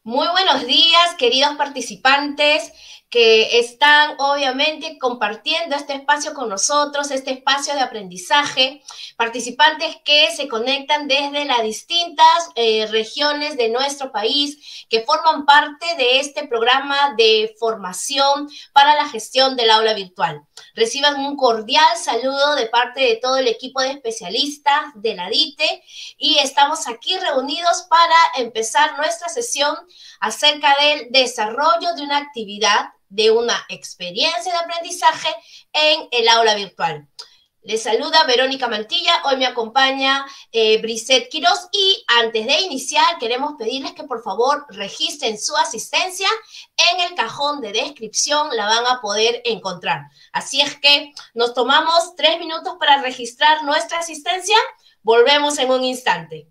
Muy buenos días, queridos participantes que están obviamente compartiendo este espacio con nosotros, este espacio de aprendizaje, participantes que se conectan desde las distintas regiones de nuestro país, que forman parte de este programa de formación para la gestión del aula virtual. Reciban un cordial saludo de parte de todo el equipo de especialistas de la DITE y estamos aquí reunidos para empezar nuestra sesión acerca del desarrollo de una actividad, de una experiencia de aprendizaje en el aula virtual. Les saluda Verónica Mantilla, hoy me acompaña Brisette Quiroz y antes de iniciar queremos pedirles que por favor registren su asistencia en el cajón de descripción, la van a poder encontrar. Así es que nos tomamos 3 minutos para registrar nuestra asistencia, volvemos en un instante.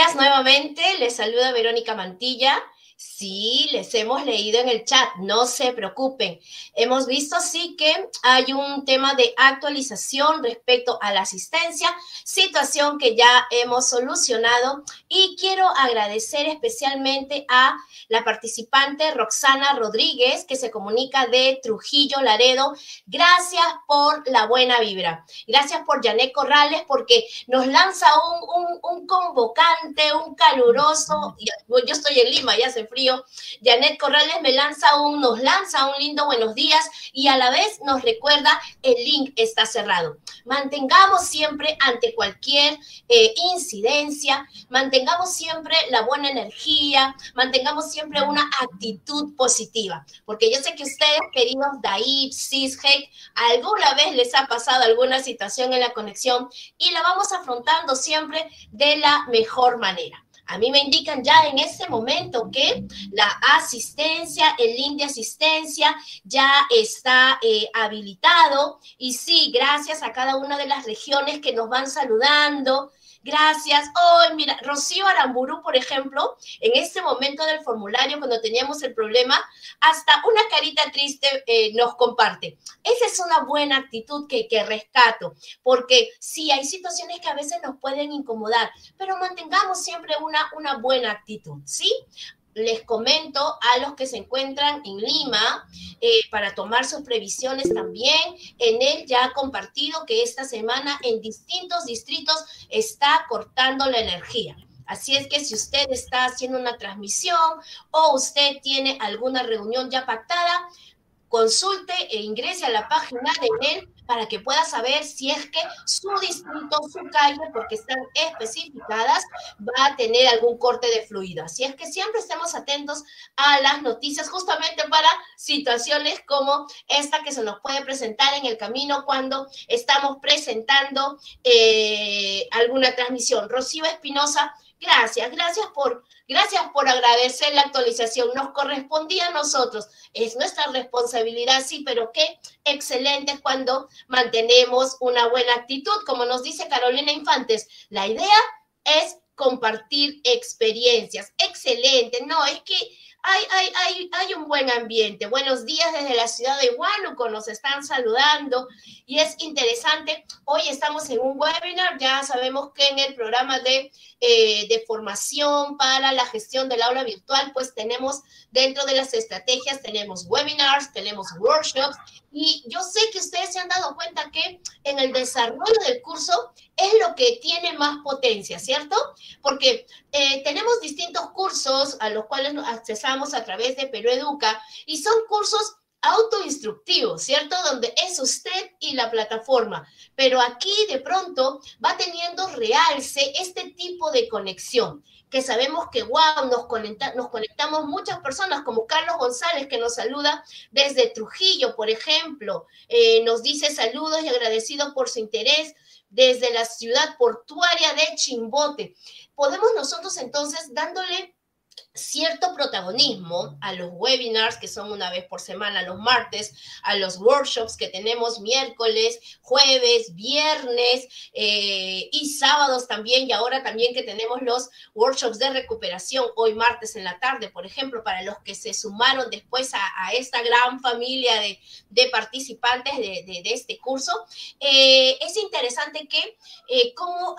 días nuevamente, les saluda Verónica Mantilla. Sí, les hemos leído en el chat, no se preocupen. Hemos visto sí que hay un tema de actualización respecto a la asistencia, situación que ya hemos solucionado y quiero agradecer especialmente a la participante Roxana Rodríguez que se comunica de Trujillo, Laredo. Gracias por la buena vibra. Gracias por Janet Corrales porque nos lanza un convocante, un caluroso, yo estoy en Lima, ya hace frío. Janet Corrales nos lanza un lindo buenos días y a la vez nos recuerda el link está cerrado. Mantengamos siempre ante cualquier incidencia, mantengamos siempre la buena energía, mantengamos siempre una actitud positiva, porque yo sé que ustedes, queridos Daib, Sis, Heik, alguna vez les ha pasado alguna situación en la conexión y la vamos afrontando siempre de la mejor manera. A mí me indican ya en este momento que la asistencia, el link de asistencia ya está habilitado. Y sí, gracias a cada una de las regiones que nos van saludando. Gracias. Oh, mira, Rocío Aramburu, por ejemplo, en este momento del formulario, cuando teníamos el problema, hasta una carita triste nos comparte. Esa es una buena actitud que rescato, porque sí, hay situaciones que a veces nos pueden incomodar, pero mantengamos siempre una buena actitud, ¿sí? Les comento a los que se encuentran en Lima para tomar sus previsiones también. En él ya ha compartido que esta semana en distintos distritos está cortando la energía. Así es que si usted está haciendo una transmisión o usted tiene alguna reunión ya pactada, consulte e ingrese a la página de él para que pueda saber si es que su distrito, su calle, porque están especificadas, va a tener algún corte de fluido. Así es que siempre estemos atentos a las noticias justamente para situaciones como esta que se nos puede presentar en el camino cuando estamos presentando alguna transmisión. Rocío Espinosa, gracias por agradecer la actualización. Nos correspondía a nosotros. Es nuestra responsabilidad, sí, pero qué excelente cuando mantenemos una buena actitud. Como nos dice Carolina Infantes, la idea es compartir experiencias. Excelente. No, es que hay un buen ambiente. Buenos días desde la ciudad de Huánuco, nos están saludando y es interesante. Hoy estamos en un webinar, ya sabemos que en el programa de formación para la gestión del aula virtual, pues tenemos dentro de las estrategias, tenemos webinars, tenemos workshops y yo sé que ustedes se han dado cuenta que en el desarrollo del curso es lo que tiene más potencia, ¿cierto? Porque tenemos distintos cursos a los cuales nos accesamos a través de Perú Educa y son cursos autoinstructivos, ¿cierto? Donde es usted y la plataforma. Pero aquí de pronto va teniendo realce este tipo de conexión, que sabemos que, wow, nos conectamos muchas personas, como Carlos González, que nos saluda desde Trujillo, por ejemplo. Nos dice saludos y agradecido por su interés desde la ciudad portuaria de Chimbote. Podemos nosotros entonces dándole cierto protagonismo a los webinars que son una vez por semana los martes, a los workshops que tenemos miércoles, jueves, viernes y sábados también, y ahora también que tenemos los workshops de recuperación hoy martes en la tarde, por ejemplo, para los que se sumaron después a esta gran familia de participantes de este curso. Es interesante que cómo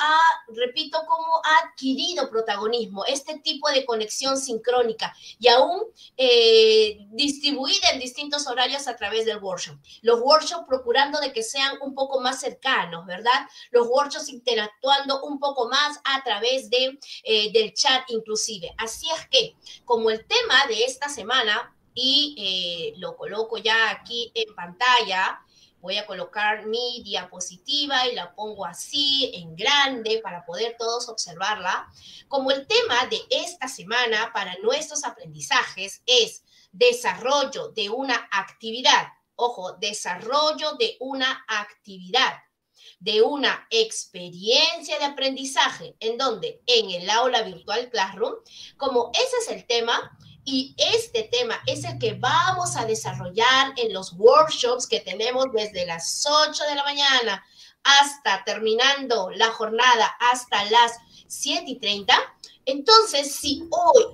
ha adquirido protagonismo este tipo de conexión sincrónica y aún distribuida en distintos horarios a través del workshop. Los workshops procurando de que sean un poco más cercanos, ¿verdad? Los workshops interactuando un poco más a través del chat inclusive. Así es que, como el tema de esta semana, y lo coloco ya aquí en pantalla, voy a colocar mi diapositiva y la pongo así en grande para poder todos observarla. Como el tema de esta semana para nuestros aprendizajes es desarrollo de una actividad, ojo, desarrollo de una actividad, de una experiencia de aprendizaje, ¿en dónde? En el aula virtual Classroom. Como ese es el tema, y este tema es el que vamos a desarrollar en los workshops que tenemos desde las 8 de la mañana hasta terminando la jornada hasta las 7:30. Entonces, si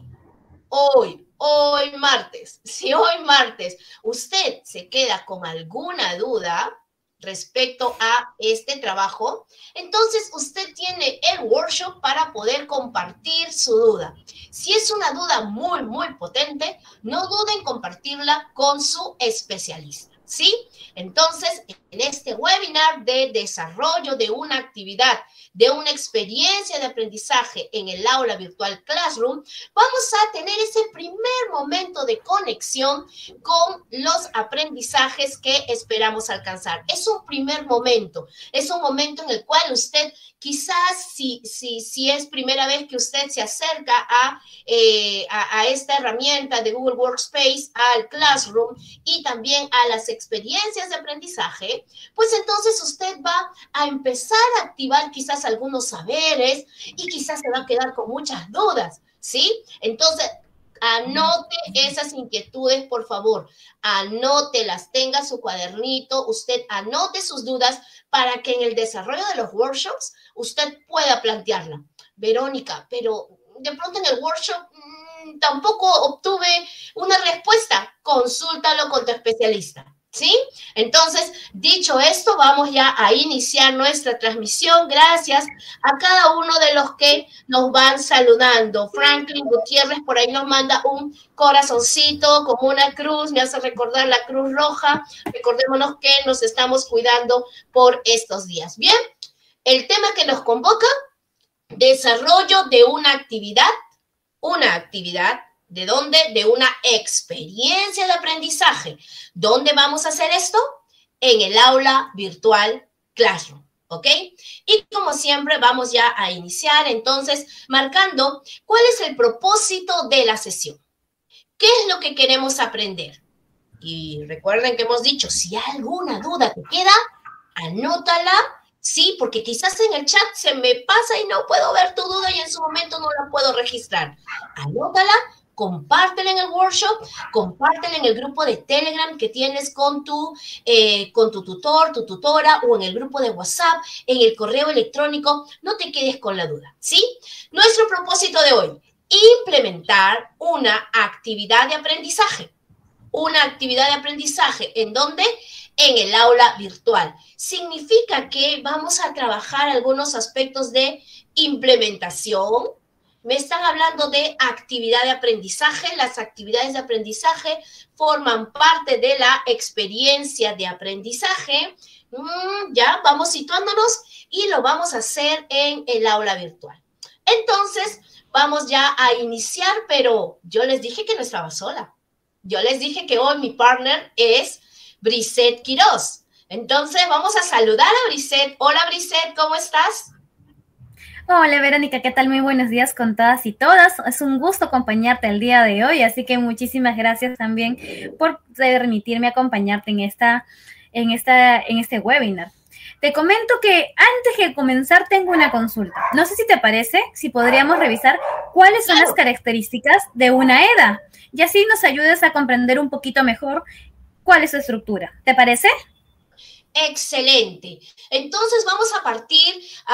hoy martes, si hoy martes usted se queda con alguna duda respecto a este trabajo, entonces usted tiene el workshop para poder compartir su duda. Si es una duda muy, muy potente, no duden en compartirla con su especialista, ¿sí? Entonces, en este webinar de desarrollo de una actividad, de una experiencia de aprendizaje en el aula virtual Classroom, vamos a tener ese primer momento de conexión con los aprendizajes que esperamos alcanzar. Es un primer momento, es un momento en el cual usted quizás si es primera vez que usted se acerca a esta herramienta de Google Workspace, al Classroom y también a las experiencias de aprendizaje, pues entonces usted va a empezar a activar quizás algunos saberes y quizás se va a quedar con muchas dudas, ¿sí? Entonces, anote esas inquietudes, por favor. Anótelas, tenga su cuadernito, usted anote sus dudas para que en el desarrollo de los workshops usted pueda plantearla. Verónica, pero de pronto en el workshop tampoco obtuve una respuesta. Consúltalo con tu especialista. ¿Sí? Entonces, dicho esto, vamos ya a iniciar nuestra transmisión. Gracias a cada uno de los que nos van saludando. Franklin Gutiérrez por ahí nos manda un corazoncito como una cruz, me hace recordar la Cruz Roja. Recordémonos que nos estamos cuidando por estos días. Bien, el tema que nos convoca, desarrollo de una actividad, ¿de dónde? De una experiencia de aprendizaje. ¿Dónde vamos a hacer esto? En el aula virtual Classroom, ¿ok? Y como siempre vamos ya a iniciar entonces marcando cuál es el propósito de la sesión. ¿Qué es lo que queremos aprender? Y recuerden que hemos dicho, si hay alguna duda que queda, anótala. Sí, porque quizás en el chat se me pasa y no puedo ver tu duda y en su momento no la puedo registrar. Anótala, compártela en el workshop, compártela en el grupo de Telegram que tienes con tu tutor, tu tutora, o en el grupo de WhatsApp, en el correo electrónico. No te quedes con la duda, ¿sí? Nuestro propósito de hoy, implementar una actividad de aprendizaje. Una actividad de aprendizaje, ¿en dónde? En el aula virtual. Significa que vamos a trabajar algunos aspectos de implementación. Me están hablando de actividad de aprendizaje. Las actividades de aprendizaje forman parte de la experiencia de aprendizaje. Ya vamos situándonos y lo vamos a hacer en el aula virtual. Entonces, vamos ya a iniciar, pero yo les dije que no estaba sola. Yo les dije que hoy mi partner es Brisette Quiroz. Entonces vamos a saludar a Brisette. Hola Brisette, ¿cómo estás? Hola Verónica, ¿qué tal? Muy buenos días con todas y todas. Es un gusto acompañarte el día de hoy, así que muchísimas gracias también por permitirme acompañarte en este webinar. Te comento que antes de comenzar tengo una consulta. No sé si te parece, si podríamos revisar cuáles son las características de una EDA y así nos ayudes a comprender un poquito mejor cuál es su estructura. ¿Te parece? Excelente. Entonces vamos a partir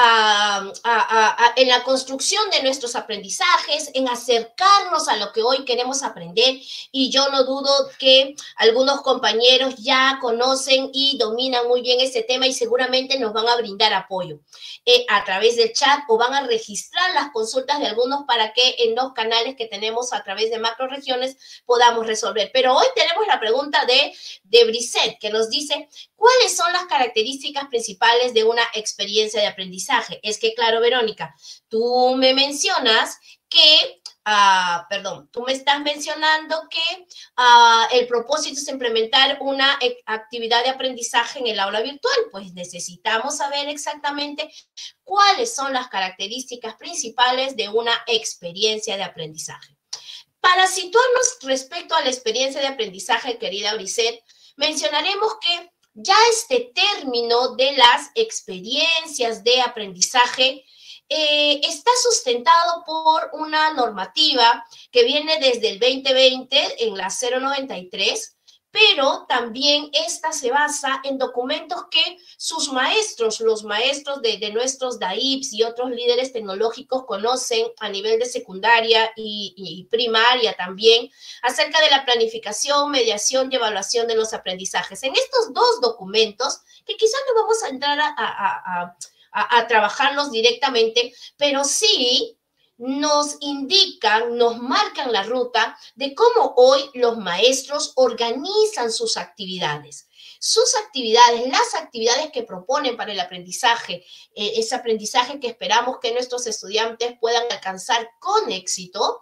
en la construcción de nuestros aprendizajes, en acercarnos a lo que hoy queremos aprender, y yo no dudo que algunos compañeros ya conocen y dominan muy bien este tema y seguramente nos van a brindar apoyo a través del chat, o van a registrar las consultas de algunos para que en los canales que tenemos a través de macroregiones podamos resolver. Pero hoy tenemos la pregunta de Brisette, que nos dice: ¿cuáles son las características principales de una experiencia de aprendizaje? Es que, claro, Verónica, tú me mencionas que, tú me estás mencionando que el propósito es implementar una actividad de aprendizaje en el aula virtual. Pues necesitamos saber exactamente cuáles son las características principales de una experiencia de aprendizaje. Para situarnos respecto a la experiencia de aprendizaje, querida Brisette, mencionaremos que ya este término de las experiencias de aprendizaje está sustentado por una normativa que viene desde el 2020 en la 093, pero también esta se basa en documentos que sus maestros, los maestros de nuestros DAIPs y otros líderes tecnológicos conocen a nivel de secundaria y primaria también, acerca de la planificación, mediación y evaluación de los aprendizajes. En estos dos documentos, que quizás no vamos a entrar a trabajarlos directamente, pero sí nos indican, nos marcan la ruta de cómo hoy los maestros organizan sus actividades. Las actividades que proponen para el aprendizaje, ese aprendizaje que esperamos que nuestros estudiantes puedan alcanzar con éxito,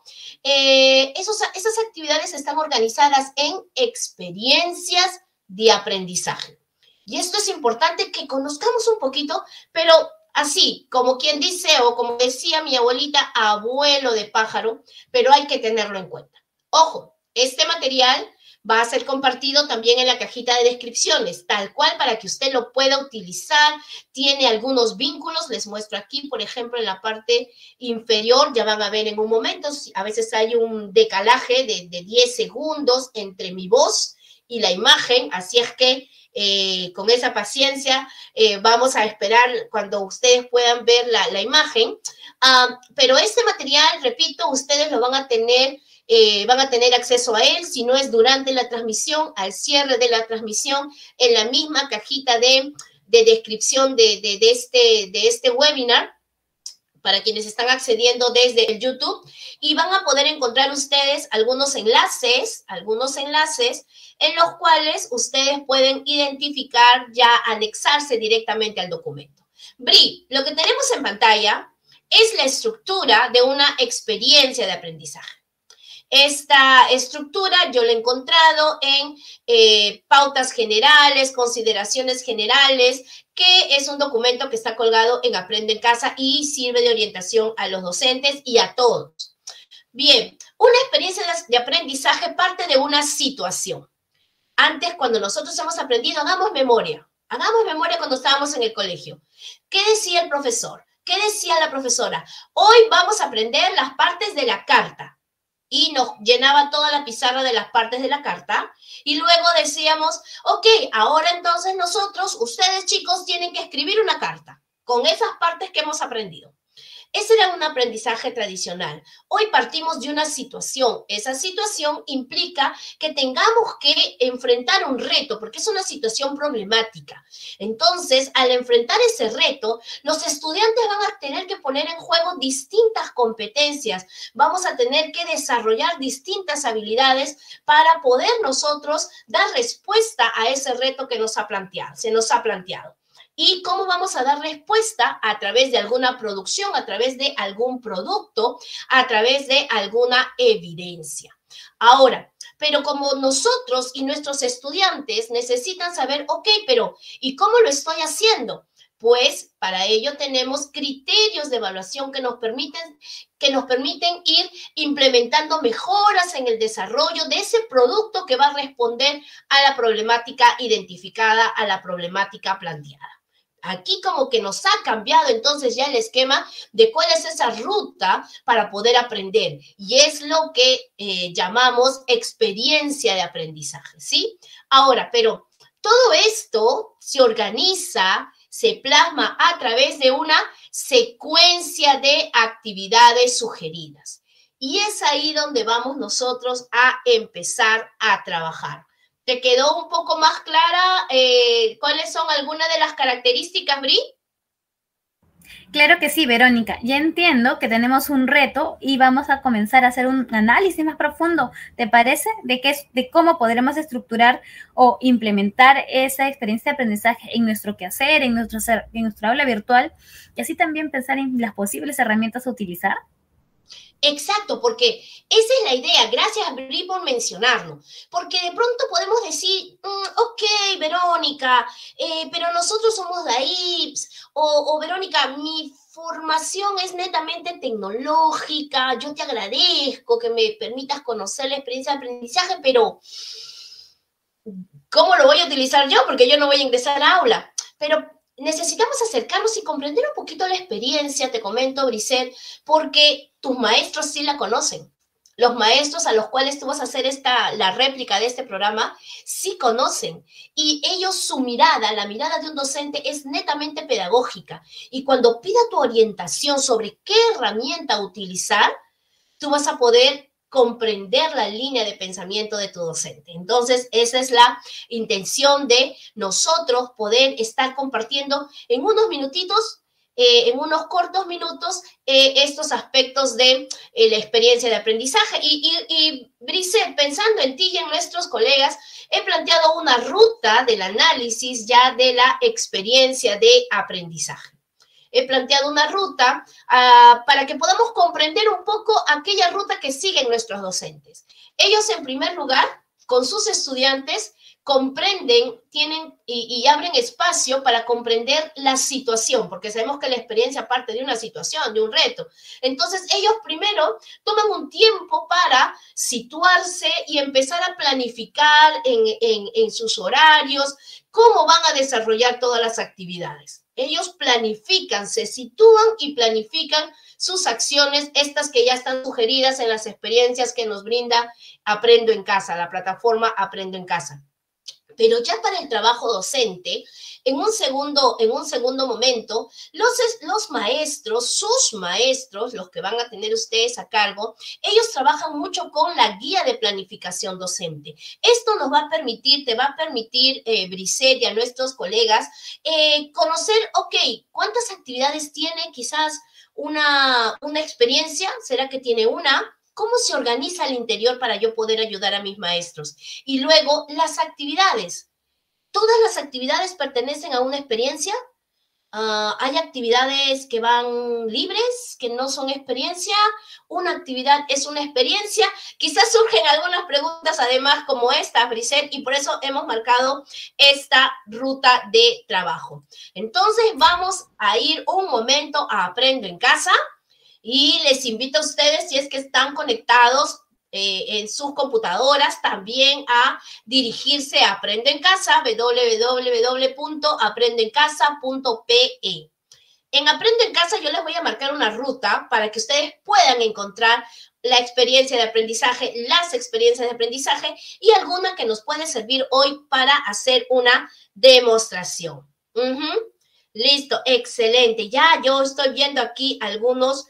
esas actividades están organizadas en experiencias de aprendizaje. Y esto es importante que conozcamos un poquito, pero así, como quien dice, o como decía mi abuelita, abuelo de pájaro, pero hay que tenerlo en cuenta. Ojo, este material va a ser compartido también en la cajita de descripciones, tal cual para que usted lo pueda utilizar. Tiene algunos vínculos, les muestro aquí, por ejemplo, en la parte inferior, ya van a ver en un momento, a veces hay un decalaje de 10 segundos entre mi voz y la imagen, así es que con esa paciencia vamos a esperar cuando ustedes puedan ver la imagen. Pero este material, repito, ustedes lo van a tener acceso a él, si no es durante la transmisión, al cierre de la transmisión, en la misma cajita de descripción de este webinar, para quienes están accediendo desde el YouTube, y van a poder encontrar ustedes algunos enlaces en los cuales ustedes pueden identificar, ya anexarse directamente al documento. Bri, lo que tenemos en pantalla es la estructura de una experiencia de aprendizaje. Esta estructura yo la he encontrado en pautas generales, consideraciones generales, que es un documento que está colgado en Aprende en Casa y sirve de orientación a los docentes y a todos. Bien, una experiencia de aprendizaje parte de una situación. Antes, cuando nosotros hemos aprendido, hagamos memoria cuando estábamos en el colegio. ¿Qué decía el profesor? ¿Qué decía la profesora? Hoy vamos a aprender las partes de la carta. Y nos llenaba toda la pizarra de las partes de la carta, y luego decíamos, ok, ahora entonces ustedes chicos, tienen que escribir una carta con esas partes que hemos aprendido. Ese era un aprendizaje tradicional. Hoy partimos de una situación. Esa situación implica que tengamos que enfrentar un reto, porque es una situación problemática. Entonces, al enfrentar ese reto, los estudiantes van a tener que poner en juego distintas competencias. Vamos a tener que desarrollar distintas habilidades para poder nosotros dar respuesta a ese reto que se nos ha planteado. ¿Y cómo vamos a dar respuesta? A través de alguna producción, a través de algún producto, a través de alguna evidencia. Ahora, pero como nosotros y nuestros estudiantes necesitan saber, ok, pero ¿y cómo lo estoy haciendo? Pues para ello tenemos criterios de evaluación que nos permiten ir implementando mejoras en el desarrollo de ese producto que va a responder a la problemática identificada, a la problemática planteada. Aquí como que nos ha cambiado entonces ya el esquema de cuál es esa ruta para poder aprender. Y es lo que llamamos experiencia de aprendizaje, ¿sí? Ahora, pero todo esto se organiza, se plasma a través de una secuencia de actividades sugeridas. Y es ahí donde vamos nosotros a empezar a trabajar. ¿Te quedó un poco más clara cuáles son algunas de las características, Bri? Claro que sí, Verónica. Ya entiendo que tenemos un reto y vamos a comenzar a hacer un análisis más profundo, ¿te parece? De cómo podremos estructurar o implementar esa experiencia de aprendizaje en nuestro quehacer, en nuestro aula virtual, y así también pensar en las posibles herramientas a utilizar. Exacto, porque esa es la idea. Gracias, Bri, por mencionarlo. Porque de pronto podemos decir, ok, Verónica, pero nosotros somos DAIPs, o Verónica, mi formación es netamente tecnológica, yo te agradezco que me permitas conocer la experiencia de aprendizaje, pero ¿cómo lo voy a utilizar yo? Porque yo no voy a ingresar a aula. Pero necesitamos acercarnos y comprender un poquito la experiencia, te comento, Brisel, porque tus maestros sí la conocen. los maestros a los cuales tú vas a hacer la réplica de este programa, sí conocen. Y ellos, su mirada, la mirada de un docente es netamente pedagógica. Y cuando pida tu orientación sobre qué herramienta utilizar, tú vas a poder comprender la línea de pensamiento de tu docente. Entonces, esa es la intención de nosotros poder estar compartiendo en unos minutitos, en unos cortos minutos, estos aspectos de la experiencia de aprendizaje. Y Brice, pensando en ti y en nuestros colegas, he planteado una ruta del análisis ya de la experiencia de aprendizaje. He planteado una ruta para que podamos comprender un poco aquella ruta que siguen nuestros docentes. Ellos, en primer lugar, con sus estudiantes, comprenden, tienen y abren espacio para comprender la situación, porque sabemos que la experiencia parte de una situación, de un reto. Entonces, ellos primero toman un tiempo para situarse y empezar a planificar en sus horarios cómo van a desarrollar todas las actividades. Ellos planifican, se sitúan y planifican sus acciones, estas que ya están sugeridas en las experiencias que nos brinda Aprendo en Casa, la plataforma Aprendo en Casa. Pero ya para el trabajo docente, en un segundo momento, los maestros, sus maestros, los que van a tener ustedes a cargo, ellos trabajan mucho con la guía de planificación docente. Esto nos va a permitir, te va a permitir, Briset, y a nuestros colegas, conocer, ok, ¿cuántas actividades tiene quizás una experiencia? ¿Será que tiene una? ¿Cómo se organiza al interior para yo poder ayudar a mis maestros? Y luego, las actividades. ¿Todas las actividades pertenecen a una experiencia? ¿Hay actividades que van libres, que no son experiencia? ¿Una actividad es una experiencia? Quizás surgen algunas preguntas además como esta, Briset, y por eso hemos marcado esta ruta de trabajo. Entonces, vamos a ir un momento a Aprendo en Casa. Y les invito a ustedes, si es que están conectados en sus computadoras, también a dirigirse a Aprendo en Casa, www.aprendoencasa.pe. En Aprendo en Casa yo les voy a marcar una ruta para que ustedes puedan encontrar la experiencia de aprendizaje, las experiencias de aprendizaje y alguna que nos puede servir hoy para hacer una demostración. Listo, excelente. Ya yo estoy viendo aquí algunos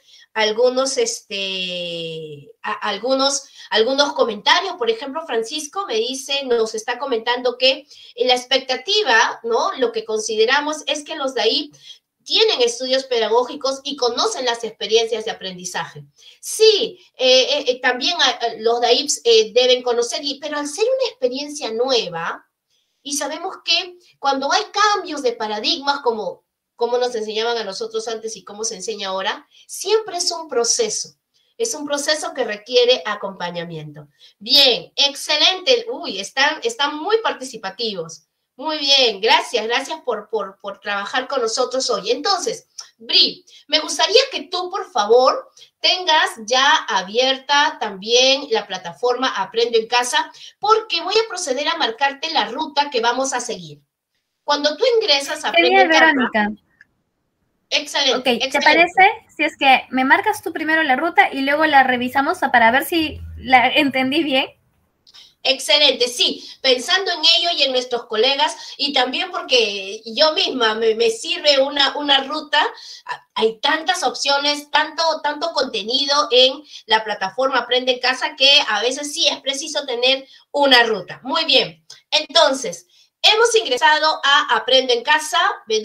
comentarios. Por ejemplo, Francisco me dice, nos está comentando que la expectativa, ¿no? Lo que consideramos es que los de ahí tienen estudios pedagógicos y conocen las experiencias de aprendizaje. Sí, también los de ahí deben conocer, pero al ser una experiencia nueva, y sabemos que cuando hay cambios de paradigmas como nos enseñaban a nosotros antes y cómo se enseña ahora, siempre es un proceso. Es un proceso que requiere acompañamiento. Bien, excelente. Uy, están muy participativos. Muy bien, gracias por trabajar con nosotros hoy. Entonces, Bri, me gustaría que tú, por favor, tengas ya abierta también la plataforma Aprendo en Casa, porque voy a proceder a marcarte la ruta que vamos a seguir. Cuando tú ingresas a Aprendo en Casa... Verónica. Excelente. Ok, ¿te parece si es que me marcas tú primero la ruta y luego la revisamos para ver si la entendí bien? Excelente, sí, pensando en ello y en nuestros colegas y también porque yo misma me sirve una ruta, hay tantas opciones, tanto contenido en la plataforma Aprende en Casa que a veces sí es preciso tener una ruta. Muy bien, entonces, hemos ingresado a Aprendo en Casa,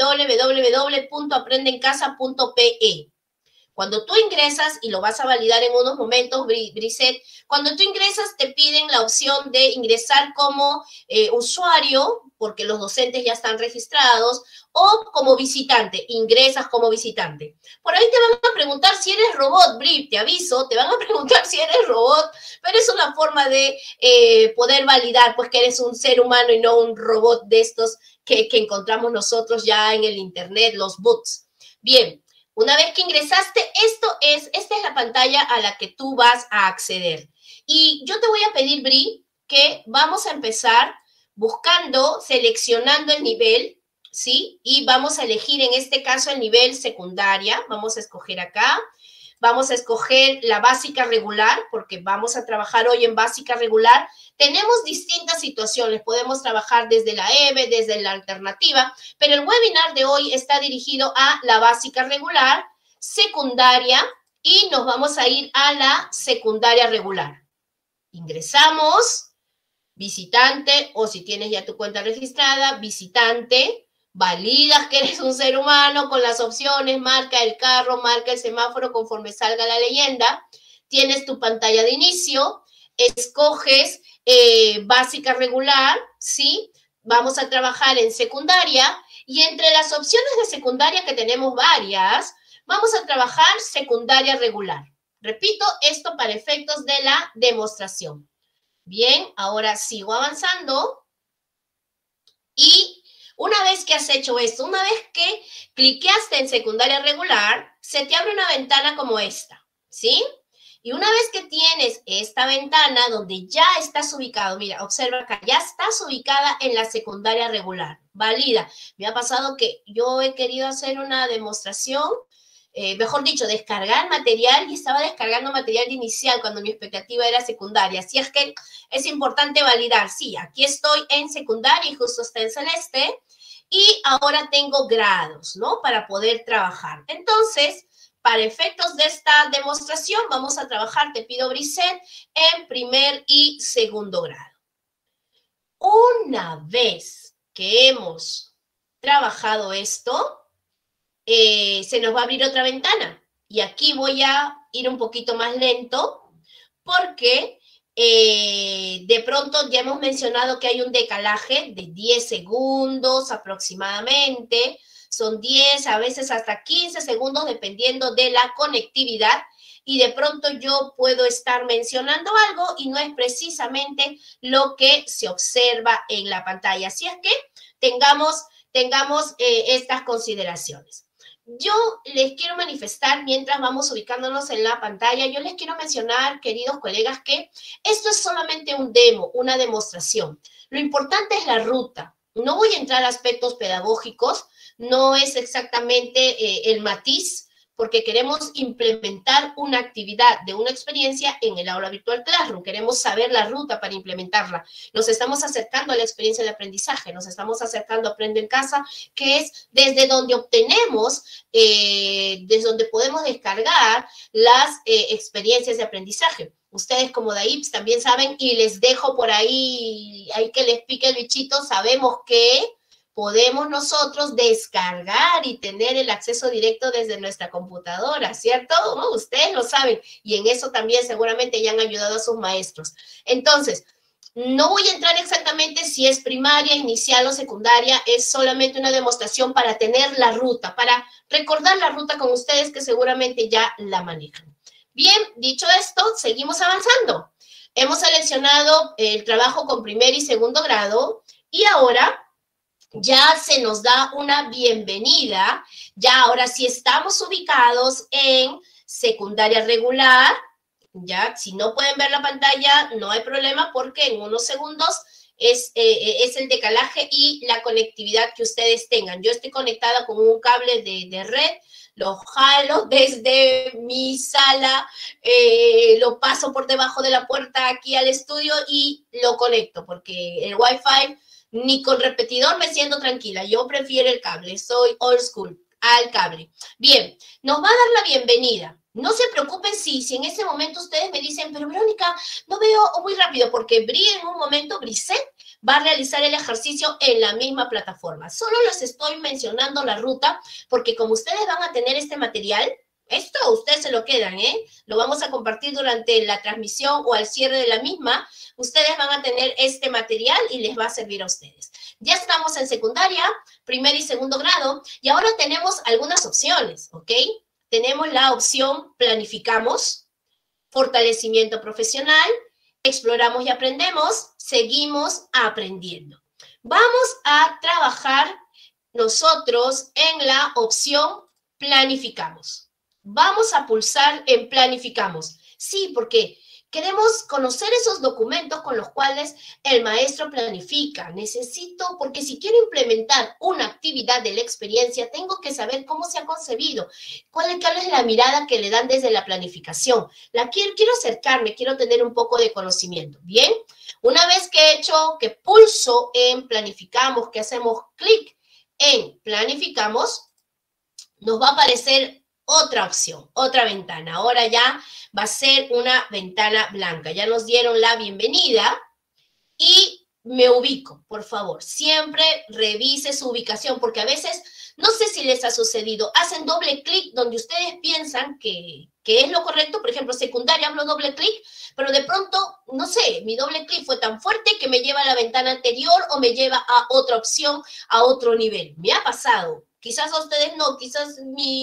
www.aprendencasa.pe. Cuando tú ingresas, y lo vas a validar en unos momentos, Briset, cuando tú ingresas te piden la opción de ingresar como usuario, porque los docentes ya están registrados, o como visitante, ingresas como visitante. Por ahí te van a preguntar si eres robot, Bri, te aviso, te van a preguntar si eres robot, pero es una forma de poder validar pues que eres un ser humano y no un robot de estos que encontramos nosotros ya en el internet, los bots. Bien. Una vez que ingresaste, esta es la pantalla a la que tú vas a acceder. Y yo te voy a pedir, Bri, que vamos a empezar seleccionando el nivel, ¿sí? Y vamos a elegir en este caso el nivel secundaria. Vamos a escoger acá. vamos a escoger la básica regular, porque vamos a trabajar hoy en básica regular. Tenemos distintas situaciones, podemos trabajar desde la EVE, desde la alternativa, pero el webinar de hoy está dirigido a la básica regular, secundaria, y nos vamos a ir a la secundaria regular. Ingresamos, visitante, o si tienes ya tu cuenta registrada, visitante, validas que eres un ser humano con las opciones, marca el carro, marca el semáforo conforme salga la leyenda, tienes tu pantalla de inicio, escoges básica regular, ¿sí? Vamos a trabajar en secundaria y entre las opciones de secundaria, que tenemos varias, vamos a trabajar secundaria regular. Repito, esto para efectos de la demostración. Bien, ahora sigo avanzando y una vez que has hecho esto, una vez que cliqueaste en secundaria regular, se te abre una ventana como esta, ¿sí? Y una vez que tienes esta ventana donde ya estás ubicado, mira, observa acá, ya estás ubicada en la secundaria regular, válida. Me ha pasado que yo he querido hacer una demostración, mejor dicho, descargar material y estaba descargando material de inicial cuando mi expectativa era secundaria. Así es que es importante validar. Sí, aquí estoy en secundaria y justo está en celeste y ahora tengo grados, ¿no? Para poder trabajar. Entonces, para efectos de esta demostración, vamos a trabajar, te pido Bricet, en primer y segundo grado. Una vez que hemos trabajado esto, se nos va a abrir otra ventana. Y aquí voy a ir un poquito más lento porque de pronto ya hemos mencionado que hay un decalaje de 10 segundos aproximadamente. Son 10, a veces hasta 15 segundos, dependiendo de la conectividad. Y de pronto yo puedo estar mencionando algo y no es precisamente lo que se observa en la pantalla. Así es que tengamos estas consideraciones. Yo les quiero manifestar, mientras vamos ubicándonos en la pantalla, yo les quiero mencionar, queridos colegas, que esto es solamente un demo, una demostración. Lo importante es la ruta. No voy a entrar a aspectos pedagógicos, no es exactamente el matiz, porque queremos implementar una actividad de una experiencia en el aula virtual Classroom. Queremos saber la ruta para implementarla. Nos estamos acercando a la experiencia de aprendizaje, nos estamos acercando a Aprende en Casa, que es desde donde obtenemos, desde donde podemos descargar las experiencias de aprendizaje. Ustedes como DAIPS también saben, y les dejo por ahí que les pique el bichito, sabemos que podemos nosotros descargar y tener el acceso directo desde nuestra computadora, ¿cierto? ¿No? Ustedes lo saben, y en eso también seguramente ya han ayudado a sus maestros. Entonces, no voy a entrar exactamente si es primaria, inicial o secundaria, es solamente una demostración para tener la ruta, para recordar la ruta con ustedes que seguramente ya la manejan. Bien, dicho esto, seguimos avanzando. Hemos seleccionado el trabajo con primer y segundo grado y ahora ya se nos da una bienvenida. Ya ahora sí estamos ubicados en secundaria regular. Ya, si no pueden ver la pantalla, no hay problema porque en unos segundos es el decalaje y la conectividad que ustedes tengan. Yo estoy conectada con un cable de red, lo jalo desde mi sala, lo paso por debajo de la puerta aquí al estudio y lo conecto porque el Wi-Fi ni con repetidor me siento tranquila. Yo prefiero el cable, soy old school, al cable. Bien, nos va a dar la bienvenida. No se preocupen si en ese momento ustedes me dicen, pero Verónica, no veo muy rápido, porque en un momento Bricet va a realizar el ejercicio en la misma plataforma. Solo les estoy mencionando la ruta, porque como ustedes van a tener este material, esto ustedes se lo quedan, lo vamos a compartir durante la transmisión o al cierre de la misma. Ustedes van a tener este material y les va a servir a ustedes. Ya estamos en secundaria, primer y segundo grado, y ahora tenemos algunas opciones, ¿ok? Tenemos la opción planificamos, fortalecimiento profesional, exploramos y aprendemos, seguimos aprendiendo. Vamos a trabajar nosotros en la opción planificamos. Vamos a pulsar en planificamos. Sí, porque Queremos conocer esos documentos con los cuales el maestro planifica. Necesito, porque si quiero implementar una actividad de la experiencia, tengo que saber cómo se ha concebido, cuál es la mirada que le dan desde la planificación. Quiero acercarme, quiero tener un poco de conocimiento. Bien, una vez que he hecho, que pulso en planificamos, que hacemos clic en planificamos, nos va a aparecer otra opción, otra ventana. Ahora ya va a ser una ventana blanca. Ya nos dieron la bienvenida y me ubico, por favor. Siempre revise su ubicación, porque a veces, no sé si les ha sucedido, hacen doble clic donde ustedes piensan que es lo correcto. Por ejemplo, secundaria, hablo doble clic, pero de pronto, no sé, mi doble clic fue tan fuerte que me lleva a la ventana anterior o me lleva a otra opción, a otro nivel. Me ha pasado. Quizás a ustedes no, quizás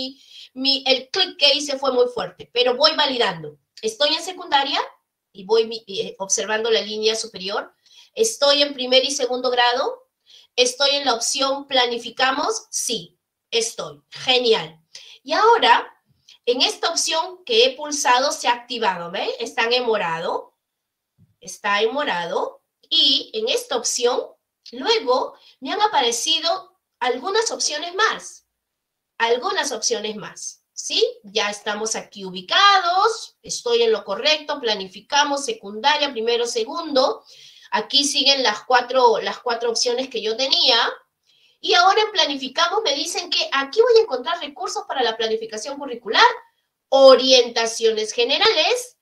el clic que hice fue muy fuerte, pero voy validando. Estoy en secundaria y voy observando la línea superior. Estoy en primer y segundo grado. Estoy en la opción planificamos. Sí, estoy. Genial. Y ahora, en esta opción que he pulsado, se ha activado, ¿ven? Están en morado. Está en morado. Y en esta opción, luego me han aparecido algunas opciones más. Algunas opciones más. ¿Sí? Ya estamos aquí ubicados. Estoy en lo correcto. Planificamos secundaria, primero, segundo. Aquí siguen las cuatro opciones que yo tenía. Y ahora en planificamos me dicen que aquí voy a encontrar recursos para la planificación curricular, orientaciones generales,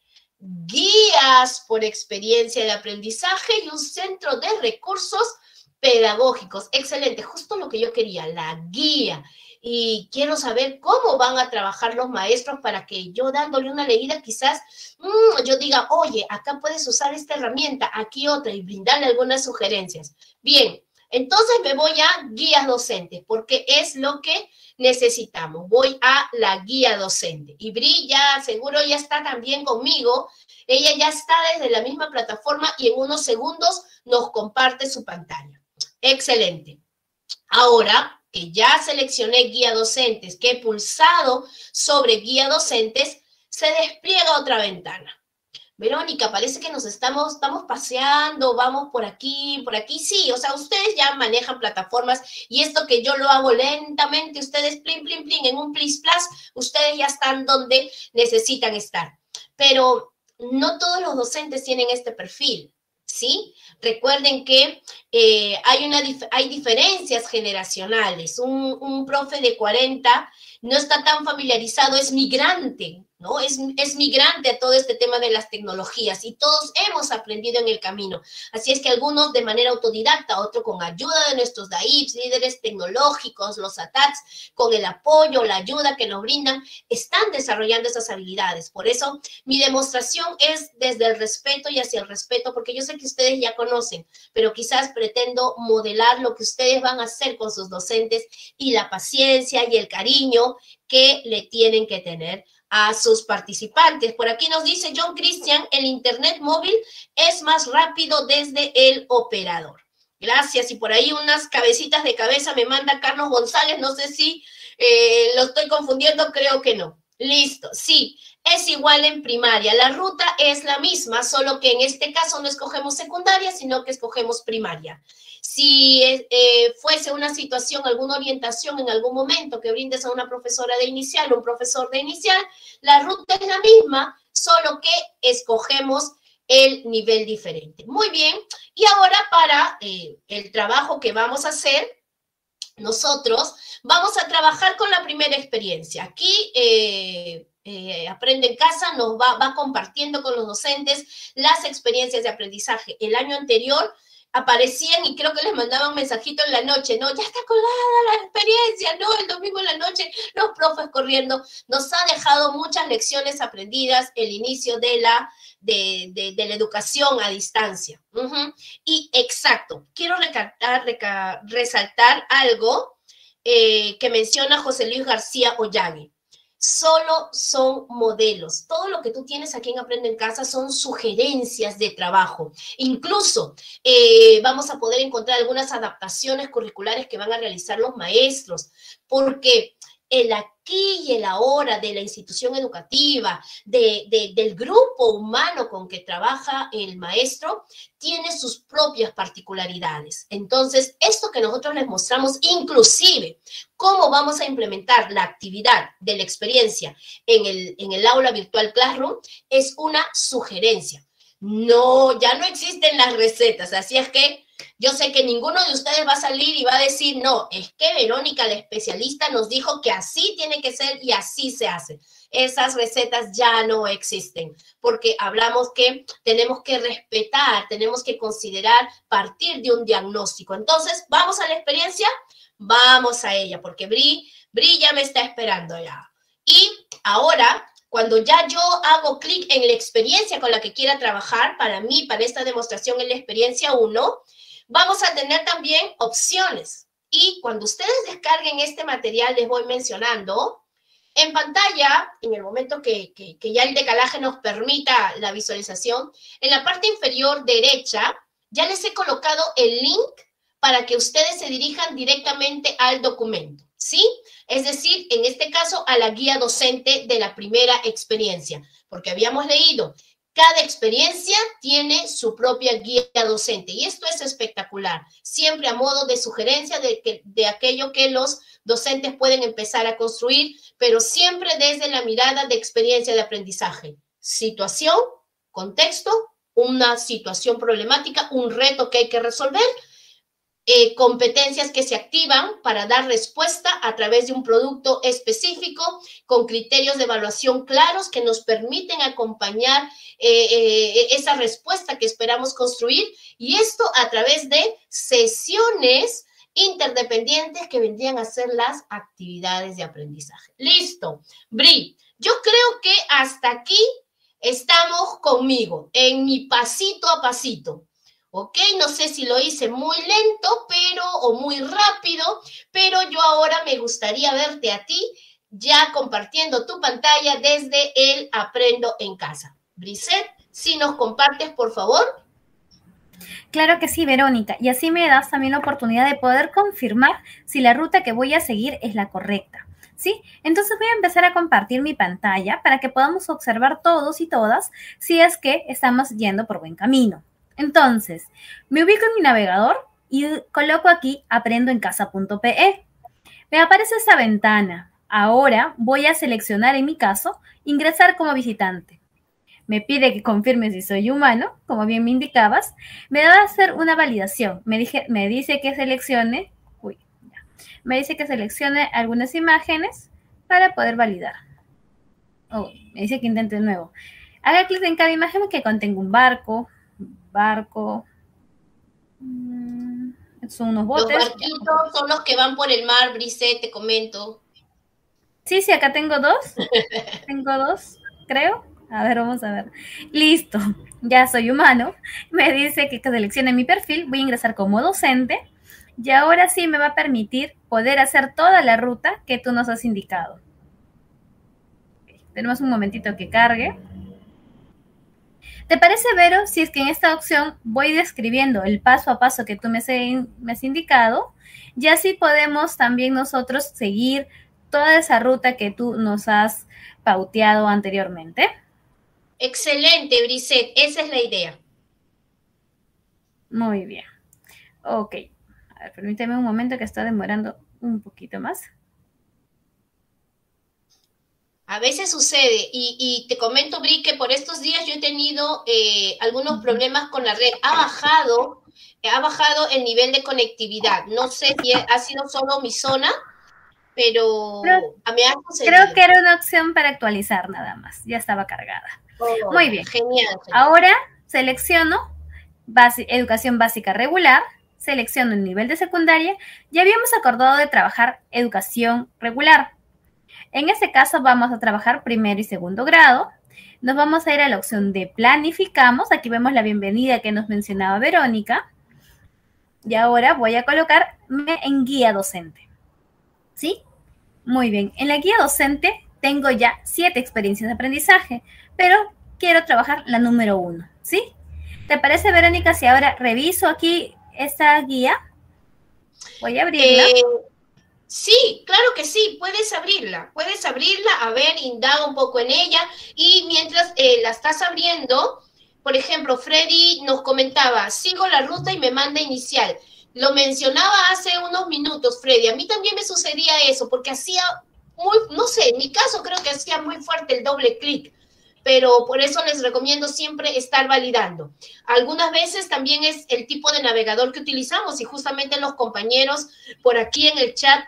guías por experiencia de aprendizaje y un centro de recursos pedagógicos. Excelente, justo lo que yo quería, la guía. Y quiero saber cómo van a trabajar los maestros para que yo dándole una leída quizás yo diga, oye, acá puedes usar esta herramienta, aquí otra, y brindarle algunas sugerencias. Bien, entonces me voy a guías docentes, porque es lo que necesitamos. Voy a la guía docente. Y Bri ya, seguro ya está también conmigo. Ella ya está desde la misma plataforma y en unos segundos nos comparte su pantalla. Excelente. Ahora que ya seleccioné guía docentes, que he pulsado sobre guía docentes, se despliega otra ventana. Verónica, parece que nos estamos paseando, vamos por aquí, sí, o sea, ustedes ya manejan plataformas y esto que yo lo hago lentamente, ustedes plin, plin, plin, en un plis, plas, ustedes ya están donde necesitan estar. Pero no todos los docentes tienen este perfil, ¿sí? Recuerden que hay diferencias generacionales. Un profe de 40 no está tan familiarizado, es migrante, ¿no? Es migrante a todo este tema de las tecnologías y todos hemos aprendido en el camino. Así es que algunos de manera autodidacta, otros con ayuda de nuestros DAIPs, líderes tecnológicos, los ATATs, con el apoyo, la ayuda que nos brindan, están desarrollando esas habilidades. Por eso mi demostración es desde el respeto y hacia el respeto, porque yo sé que ustedes ya conocen, pero quizás pretendo modelar lo que ustedes van a hacer con sus docentes y la paciencia y el cariño que le tienen que tener a sus participantes. Por aquí nos dice John Christian, el internet móvil es más rápido desde el operador. Gracias. Y por ahí unas cabecitas de cabeza me manda Carlos González, no sé si lo estoy confundiendo, creo que no. Listo, sí, es igual en primaria. La ruta es la misma, solo que en este caso no escogemos secundaria, sino que escogemos primaria. Si fuese una situación, alguna orientación en algún momento que brindes a una profesora de inicial o un profesor de inicial, la ruta es la misma, solo que escogemos el nivel diferente. Muy bien, y ahora para el trabajo que vamos a hacer, nosotros vamos a trabajar con la primera experiencia. Aquí Aprende en Casa nos va compartiendo con los docentes las experiencias de aprendizaje. El año anterior aparecían y creo que les mandaban un mensajito en la noche, ¿no? Ya está colgada la experiencia, ¿no? El domingo en la noche, los profes corriendo. Nos ha dejado muchas lecciones aprendidas el inicio de la educación a distancia. Y exacto, quiero resaltar algo que menciona José Luis García Ollagui. Solo son modelos. Todo lo que tú tienes aquí en Aprende en Casa son sugerencias de trabajo. Incluso vamos a poder encontrar algunas adaptaciones curriculares que van a realizar los maestros, porque el aquí y el ahora de la institución educativa, del grupo humano con que trabaja el maestro, tiene sus propias particularidades. Entonces, esto que nosotros les mostramos, inclusive cómo vamos a implementar la actividad de la experiencia en el aula virtual Classroom, es una sugerencia. No, ya no existen las recetas, así es que yo sé que ninguno de ustedes va a salir y va a decir, no, es que Verónica, la especialista, nos dijo que así tiene que ser y así se hace. Esas recetas ya no existen, porque hablamos que tenemos que respetar, tenemos que considerar partir de un diagnóstico. Entonces, ¿vamos a la experiencia? Vamos a ella, porque Bri ya me está esperando ya. Y ahora, cuando ya yo hago clic en la experiencia con la que quiera trabajar, para mí, para esta demostración en la experiencia 1, vamos a tener también opciones. Y cuando ustedes descarguen este material, les voy mencionando, en pantalla, en el momento que ya el decalaje nos permita la visualización, en la parte inferior derecha, ya les he colocado el link para que ustedes se dirijan directamente al documento, ¿sí? Es decir, en este caso, a la guía docente de la primera experiencia, porque habíamos leído, cada experiencia tiene su propia guía docente y esto es espectacular, siempre a modo de sugerencia de aquello que los docentes pueden empezar a construir, pero siempre desde la mirada de experiencia de aprendizaje. Situación, contexto, una situación problemática, un reto que hay que resolver, competencias que se activan para dar respuesta a través de un producto específico con criterios de evaluación claros que nos permiten acompañar esa respuesta que esperamos construir, y esto a través de sesiones interdependientes que vendrían a ser las actividades de aprendizaje. Listo. Bri, yo creo que hasta aquí estamos conmigo en mi pasito a pasito. ¿Ok? No sé si lo hice muy lento, o muy rápido, pero yo ahora me gustaría verte a ti ya compartiendo tu pantalla desde el Aprendo en Casa. Brisette, si nos compartes, por favor. Claro que sí, Verónica, y así me das también la oportunidad de poder confirmar si la ruta que voy a seguir es la correcta, ¿sí? Entonces voy a empezar a compartir mi pantalla para que podamos observar todos y todas si es que estamos yendo por buen camino. Entonces, me ubico en mi navegador y coloco aquí aprendoencasa.pe. Me aparece esta ventana. Ahora voy a seleccionar, en mi caso, ingresar como visitante. Me pide que confirme si soy humano, como bien me indicabas. Me va a hacer una validación. Me dice que seleccione, me dice que seleccione algunas imágenes para poder validar. Me dice que intente de nuevo. Haga clic en cada imagen que contenga un barco, son unos botes. Los barquitos son los que van por el mar, Brisette, te comento. Sí, acá tengo dos. Tengo dos, creo. A ver, vamos a ver. Listo, ya soy humano. Me dice que seleccione mi perfil. Voy a ingresar como docente. Y ahora sí me va a permitir poder hacer toda la ruta que tú nos has indicado. Tenemos un momentito que cargue. ¿Te parece, Vero, si es que en esta opción voy describiendo el paso a paso que tú me has indicado? Y así podemos también nosotros seguir toda esa ruta que tú nos has pauteado anteriormente. Excelente, Brisette, esa es la idea. Muy bien. Ok. A ver, permíteme un momento que está demorando un poquito más. A veces sucede, y te comento, Bri, que por estos días yo he tenido algunos problemas con la red. Ha bajado el nivel de conectividad. No sé si ha sido solo mi zona, pero me ha sucedido. Creo que era una opción para actualizar nada más. Ya estaba cargada. Muy bien. Genial. Ahora selecciono educación básica regular, selecciono el nivel de secundaria. Ya habíamos acordado de trabajar educación regular. En este caso vamos a trabajar primero y segundo grado. Nos vamos a ir a la opción de planificamos. Aquí vemos la bienvenida que nos mencionaba Verónica. Y ahora voy a colocarme en guía docente. ¿Sí? Muy bien. En la guía docente tengo ya 7 experiencias de aprendizaje, pero quiero trabajar la número 1. ¿Sí? ¿Te parece, Verónica, si ahora reviso aquí esta guía? Voy a abrirla. Sí, claro que sí, puedes abrirla, a ver, indaga un poco en ella y mientras la estás abriendo, por ejemplo, Freddy nos comentaba, sigo la ruta y me manda inicial. Lo mencionaba hace unos minutos, Freddy, a mí también me sucedía eso, porque hacía muy, no sé, en mi caso creo que hacía muy fuerte el doble clic, pero por eso les recomiendo siempre estar validando. Algunas veces también es el tipo de navegador que utilizamos y justamente los compañeros por aquí en el chat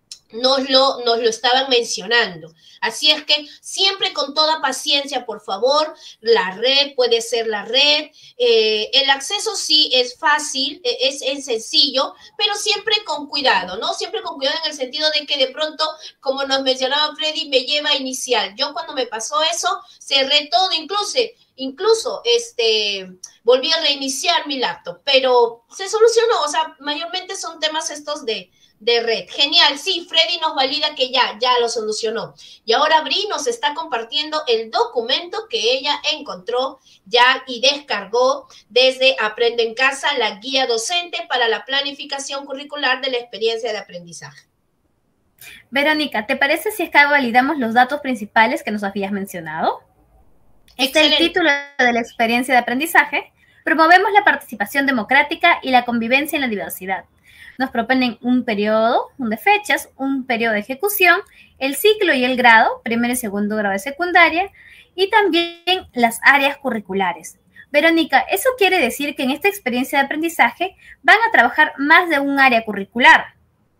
nos lo estaban mencionando. Así es que siempre con toda paciencia, por favor, la red puede ser la red. El acceso sí es fácil, es sencillo, pero siempre con cuidado, ¿no? Siempre con cuidado en el sentido de que de pronto, como nos mencionaba Freddy, me lleva a iniciar. Yo cuando me pasó eso, cerré todo, incluso volví a reiniciar mi laptop, pero se solucionó, o sea, mayormente son temas estos de red. Genial, sí, Freddy nos valida que ya lo solucionó. Y ahora Bri nos está compartiendo el documento que ella encontró ya y descargó desde Aprende en Casa, la guía docente para la planificación curricular de la experiencia de aprendizaje. Verónica, ¿te parece si es que validamos los datos principales que nos habías mencionado? Este es el título de la experiencia de aprendizaje. Promovemos la participación democrática y la convivencia en la diversidad. Nos proponen un periodo, de fechas, un periodo de ejecución, el ciclo y el grado, primer y segundo grado de secundaria, y también las áreas curriculares. Verónica, ¿eso quiere decir que en esta experiencia de aprendizaje van a trabajar más de un área curricular?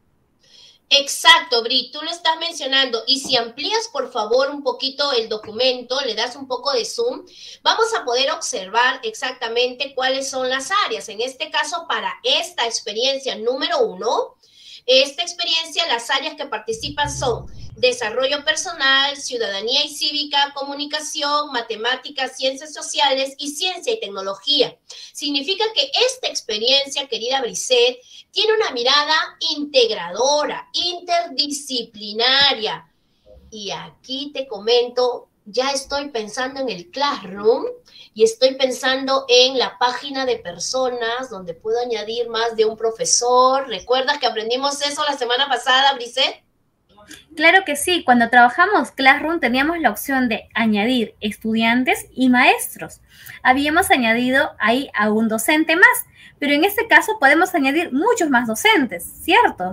Exacto, Bri, tú lo estás mencionando. Y si amplías, por favor, un poquito el documento, le das un poco de zoom, vamos a poder observar exactamente cuáles son las áreas. En este caso, para esta experiencia número 1, esta experiencia, las áreas que participan son desarrollo personal, ciudadanía y cívica, comunicación, matemáticas, ciencias sociales y ciencia y tecnología. Significa que esta experiencia, querida Brisset, tiene una mirada integradora, interdisciplinaria. Y aquí te comento, ya estoy pensando en el Classroom y estoy pensando en la página de personas donde puedo añadir más de un profesor. ¿Recuerdas que aprendimos eso la semana pasada, Brisset? Claro que sí, cuando trabajamos Classroom teníamos la opción de añadir estudiantes y maestros. Habíamos añadido ahí a un docente más, pero en este caso podemos añadir muchos más docentes, ¿cierto?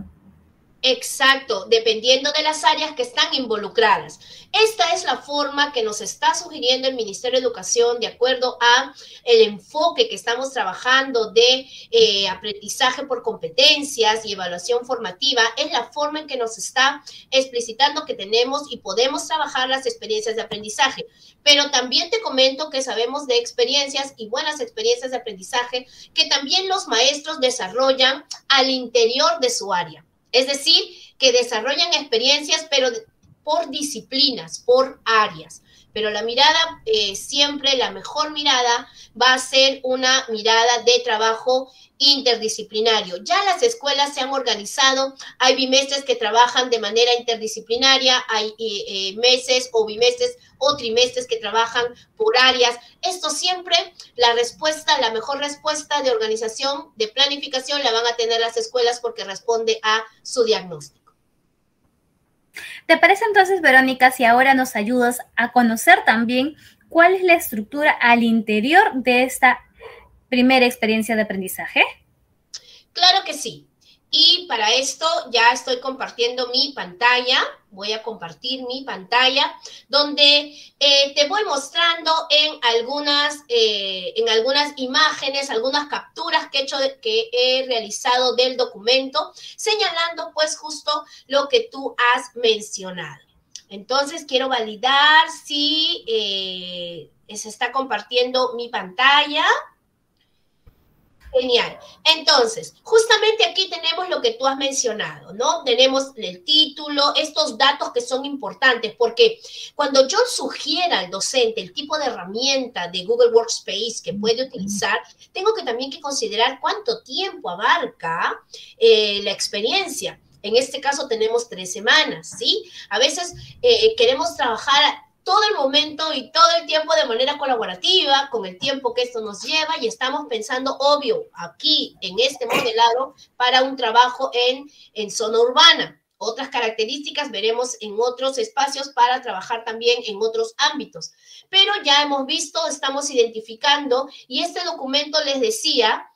Exacto, dependiendo de las áreas que están involucradas. Esta es la forma que nos está sugiriendo el Ministerio de Educación de acuerdo a el enfoque que estamos trabajando de aprendizaje por competencias y evaluación formativa. Es la forma en que nos está explicitando que tenemos y podemos trabajar las experiencias de aprendizaje. Pero también te comento que sabemos de experiencias y buenas experiencias de aprendizaje que también los maestros desarrollan al interior de su área. Es decir, que desarrollan experiencias, pero por disciplinas, por áreas. Pero la mirada, siempre la mejor mirada va a ser una mirada de trabajo interdisciplinario. Ya las escuelas se han organizado, hay bimestres que trabajan de manera interdisciplinaria, hay meses o bimestres o trimestres que trabajan por áreas. Esto siempre, la respuesta, la mejor respuesta de organización, de planificación, la van a tener las escuelas porque responde a su diagnóstico. ¿Te parece entonces, Verónica, si ahora nos ayudas a conocer también cuál es la estructura al interior de esta primera experiencia de aprendizaje? Claro que sí. Y para esto ya estoy compartiendo mi pantalla. Voy a compartir mi pantalla donde te voy mostrando en algunas imágenes, algunas capturas que he realizado del documento, señalando pues justo lo que tú has mencionado. Entonces quiero validar si se está compartiendo mi pantalla. Genial. Entonces, justamente aquí tenemos lo que tú has mencionado, ¿no? Tenemos el título, estos datos que son importantes, porque cuando yo sugiera al docente el tipo de herramienta de Google Workspace que puede utilizar, tengo que también considerar cuánto tiempo abarca la experiencia. En este caso tenemos 3 semanas, ¿sí? A veces queremos trabajar todo el momento y todo el tiempo de manera colaborativa, con el tiempo que esto nos lleva, y estamos pensando, obvio, aquí en este modelado para un trabajo en zona urbana. Otras características veremos en otros espacios para trabajar también en otros ámbitos. Pero ya hemos visto, estamos identificando, y este documento les decía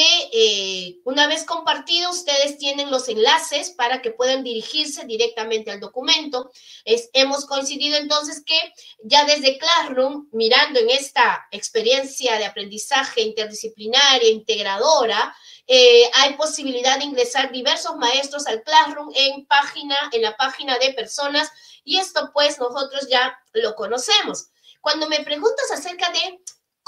que una vez compartido, ustedes tienen los enlaces para que puedan dirigirse directamente al documento. Hemos coincidido entonces que ya desde Classroom, mirando en esta experiencia de aprendizaje interdisciplinaria, integradora, hay posibilidad de ingresar diversos maestros al Classroom en la página de personas, y esto pues nosotros ya lo conocemos. Cuando me preguntas acerca de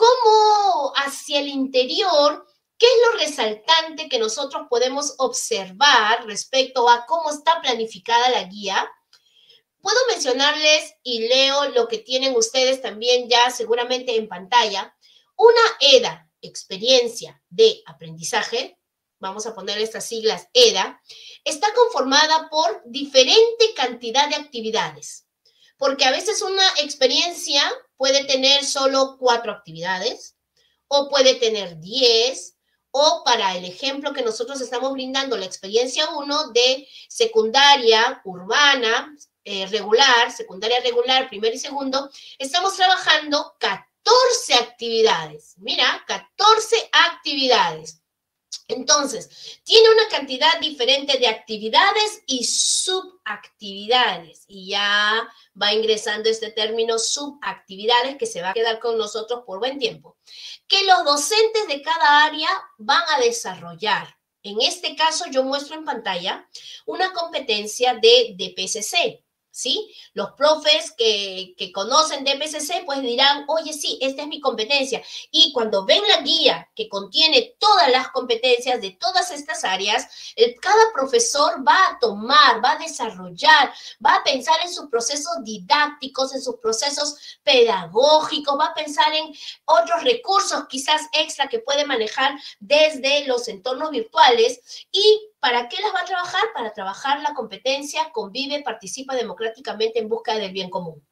cómo hacia el interior, ¿qué es lo resaltante que nosotros podemos observar respecto a cómo está planificada la guía? Puedo mencionarles, y leo lo que tienen ustedes también ya seguramente en pantalla, una EDA, experiencia de aprendizaje, vamos a poner estas siglas EDA, está conformada por diferente cantidad de actividades, porque a veces una experiencia puede tener solo 4 actividades, o puede tener 10, o para el ejemplo que nosotros estamos brindando, la experiencia 1 de secundaria urbana, regular, secundaria regular, primero y segundo, estamos trabajando 14 actividades. Mira, 14 actividades. Entonces, tiene una cantidad diferente de actividades y subactividades. Y ya va ingresando este término subactividades que se va a quedar con nosotros por buen tiempo. Que los docentes de cada área van a desarrollar. En este caso, yo muestro en pantalla una competencia de DPCC. ¿Sí? Los profes que conocen DPCC pues dirán, oye, sí, esta es mi competencia. Y cuando ven la guía que contiene todas las competencias de todas estas áreas, cada profesor va a tomar, va a desarrollar, va a pensar en sus procesos didácticos, en sus procesos pedagógicos, va a pensar en otros recursos quizás extra que puede manejar desde los entornos virtuales. ¿Y para qué las va a trabajar? Para trabajar la competencia, convive, participa democráticamente en busca del bien común.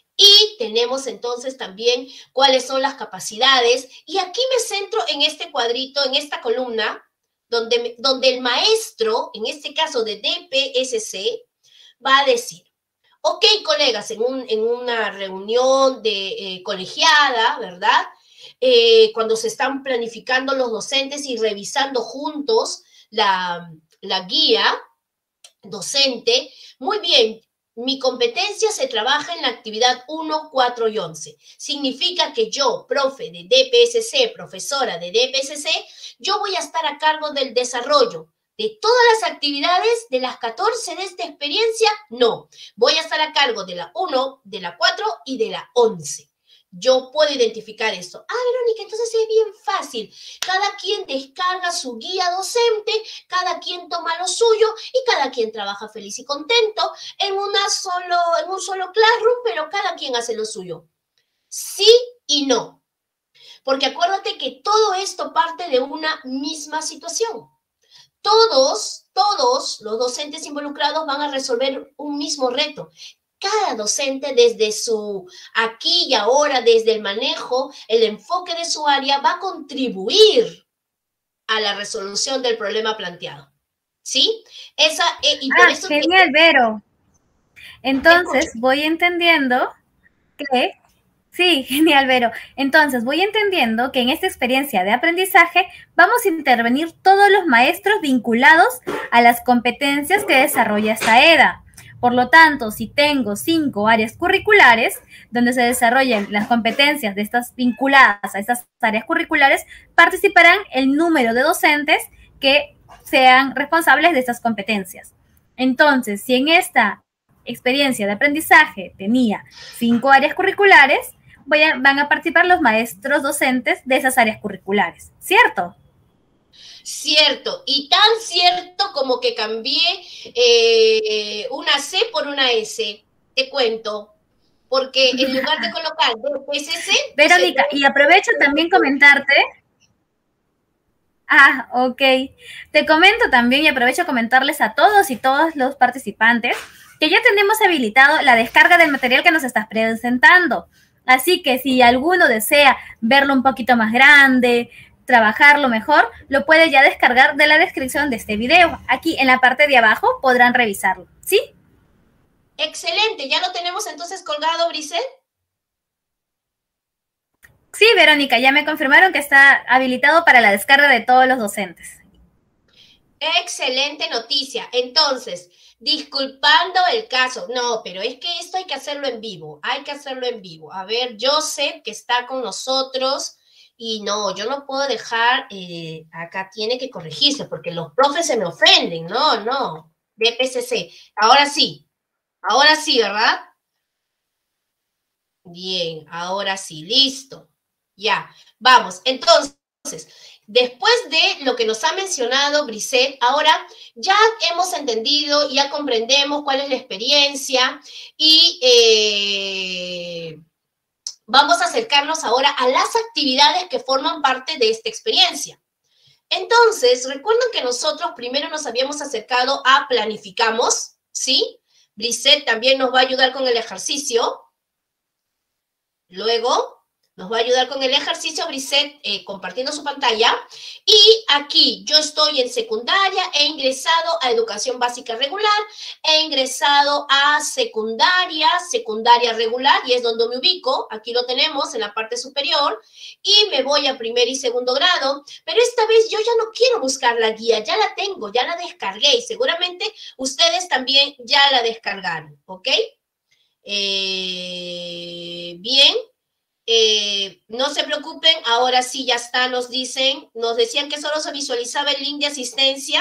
Y tenemos entonces también cuáles son las capacidades. Y aquí me centro en este cuadrito, en esta columna, donde el maestro, en este caso de DPSC, va a decir, ok, colegas, en una reunión de colegiada, ¿verdad? Cuando se están planificando los docentes y revisando juntos la guía docente, muy bien, mi competencia se trabaja en la actividad 1, 4 y 11. Significa que yo, profe de DPSC, profesora de DPSC, yo voy a estar a cargo del desarrollo de todas las actividades de las 14 de esta experiencia. No, voy a estar a cargo de la 1, de la 4 y de la 11. Yo puedo identificar esto. Ah, Verónica, entonces es bien fácil. Cada quien descarga su guía docente, cada quien toma lo suyo y cada quien trabaja feliz y contento en un solo Classroom, pero cada quien hace lo suyo. Sí y no. Porque acuérdate que todo esto parte de una misma situación. Todos los docentes involucrados van a resolver un mismo reto. Cada docente desde su aquí y ahora, desde el manejo, el enfoque de su área, va a contribuir a la resolución del problema planteado. ¿Sí? Genial, Vero. Entonces, voy entendiendo que... Sí, genial, Vero. Entonces, voy entendiendo que en esta experiencia de aprendizaje vamos a intervenir todos los maestros vinculados a las competencias que desarrolla esta EDA. Por lo tanto, si tengo 5 áreas curriculares donde se desarrollan las competencias de estas vinculadas a estas áreas curriculares, participarán el número de docentes que sean responsables de estas competencias. Entonces, si en esta experiencia de aprendizaje tenía 5 áreas curriculares, van a participar los maestros docentes de esas áreas curriculares, ¿cierto? Cierto, y tan cierto como que cambié una C por una S, te cuento, porque en lugar de colocar DPSC... Verónica, y aprovecho también comentarte... Ah, ok. Te comento también y aprovecho a comentarles a todos y todas los participantes que ya tenemos habilitado la descarga del material que nos estás presentando. Así que si alguno desea verlo un poquito más grande, trabajarlo mejor, lo puede ya descargar de la descripción de este video. Aquí en la parte de abajo podrán revisarlo, ¿sí? Excelente, ¿ya lo tenemos entonces colgado, Brisel? Sí, Verónica, ya me confirmaron que está habilitado para la descarga de todos los docentes. Excelente noticia. Entonces, disculpando el caso, no, pero es que esto hay que hacerlo en vivo, hay que hacerlo en vivo. A ver, Joseph, que está con nosotros, y no, yo no puedo dejar, acá tiene que corregirse, porque los profes se me ofenden, no, DPCC. Ahora sí, ¿verdad? Bien, ahora sí, listo. Ya, vamos. Entonces, después de lo que nos ha mencionado Brisset, ahora ya hemos entendido, ya comprendemos cuál es la experiencia y vamos a acercarnos ahora a las actividades que forman parte de esta experiencia. Entonces, recuerden que nosotros primero nos habíamos acercado a planificamos, ¿sí? Brisset también nos va a ayudar con el ejercicio. Luego nos va a ayudar con el ejercicio Brisset compartiendo su pantalla. Y aquí yo estoy en secundaria, he ingresado a educación básica regular, he ingresado a secundaria regular, y es donde me ubico. Aquí lo tenemos en la parte superior. Y me voy a primer y segundo grado. Pero esta vez yo ya no quiero buscar la guía, ya la tengo, ya la descargué. Y seguramente ustedes también ya la descargaron, ¿ok? Bien. No se preocupen, ahora sí ya está, nos decían que solo se visualizaba el link de asistencia.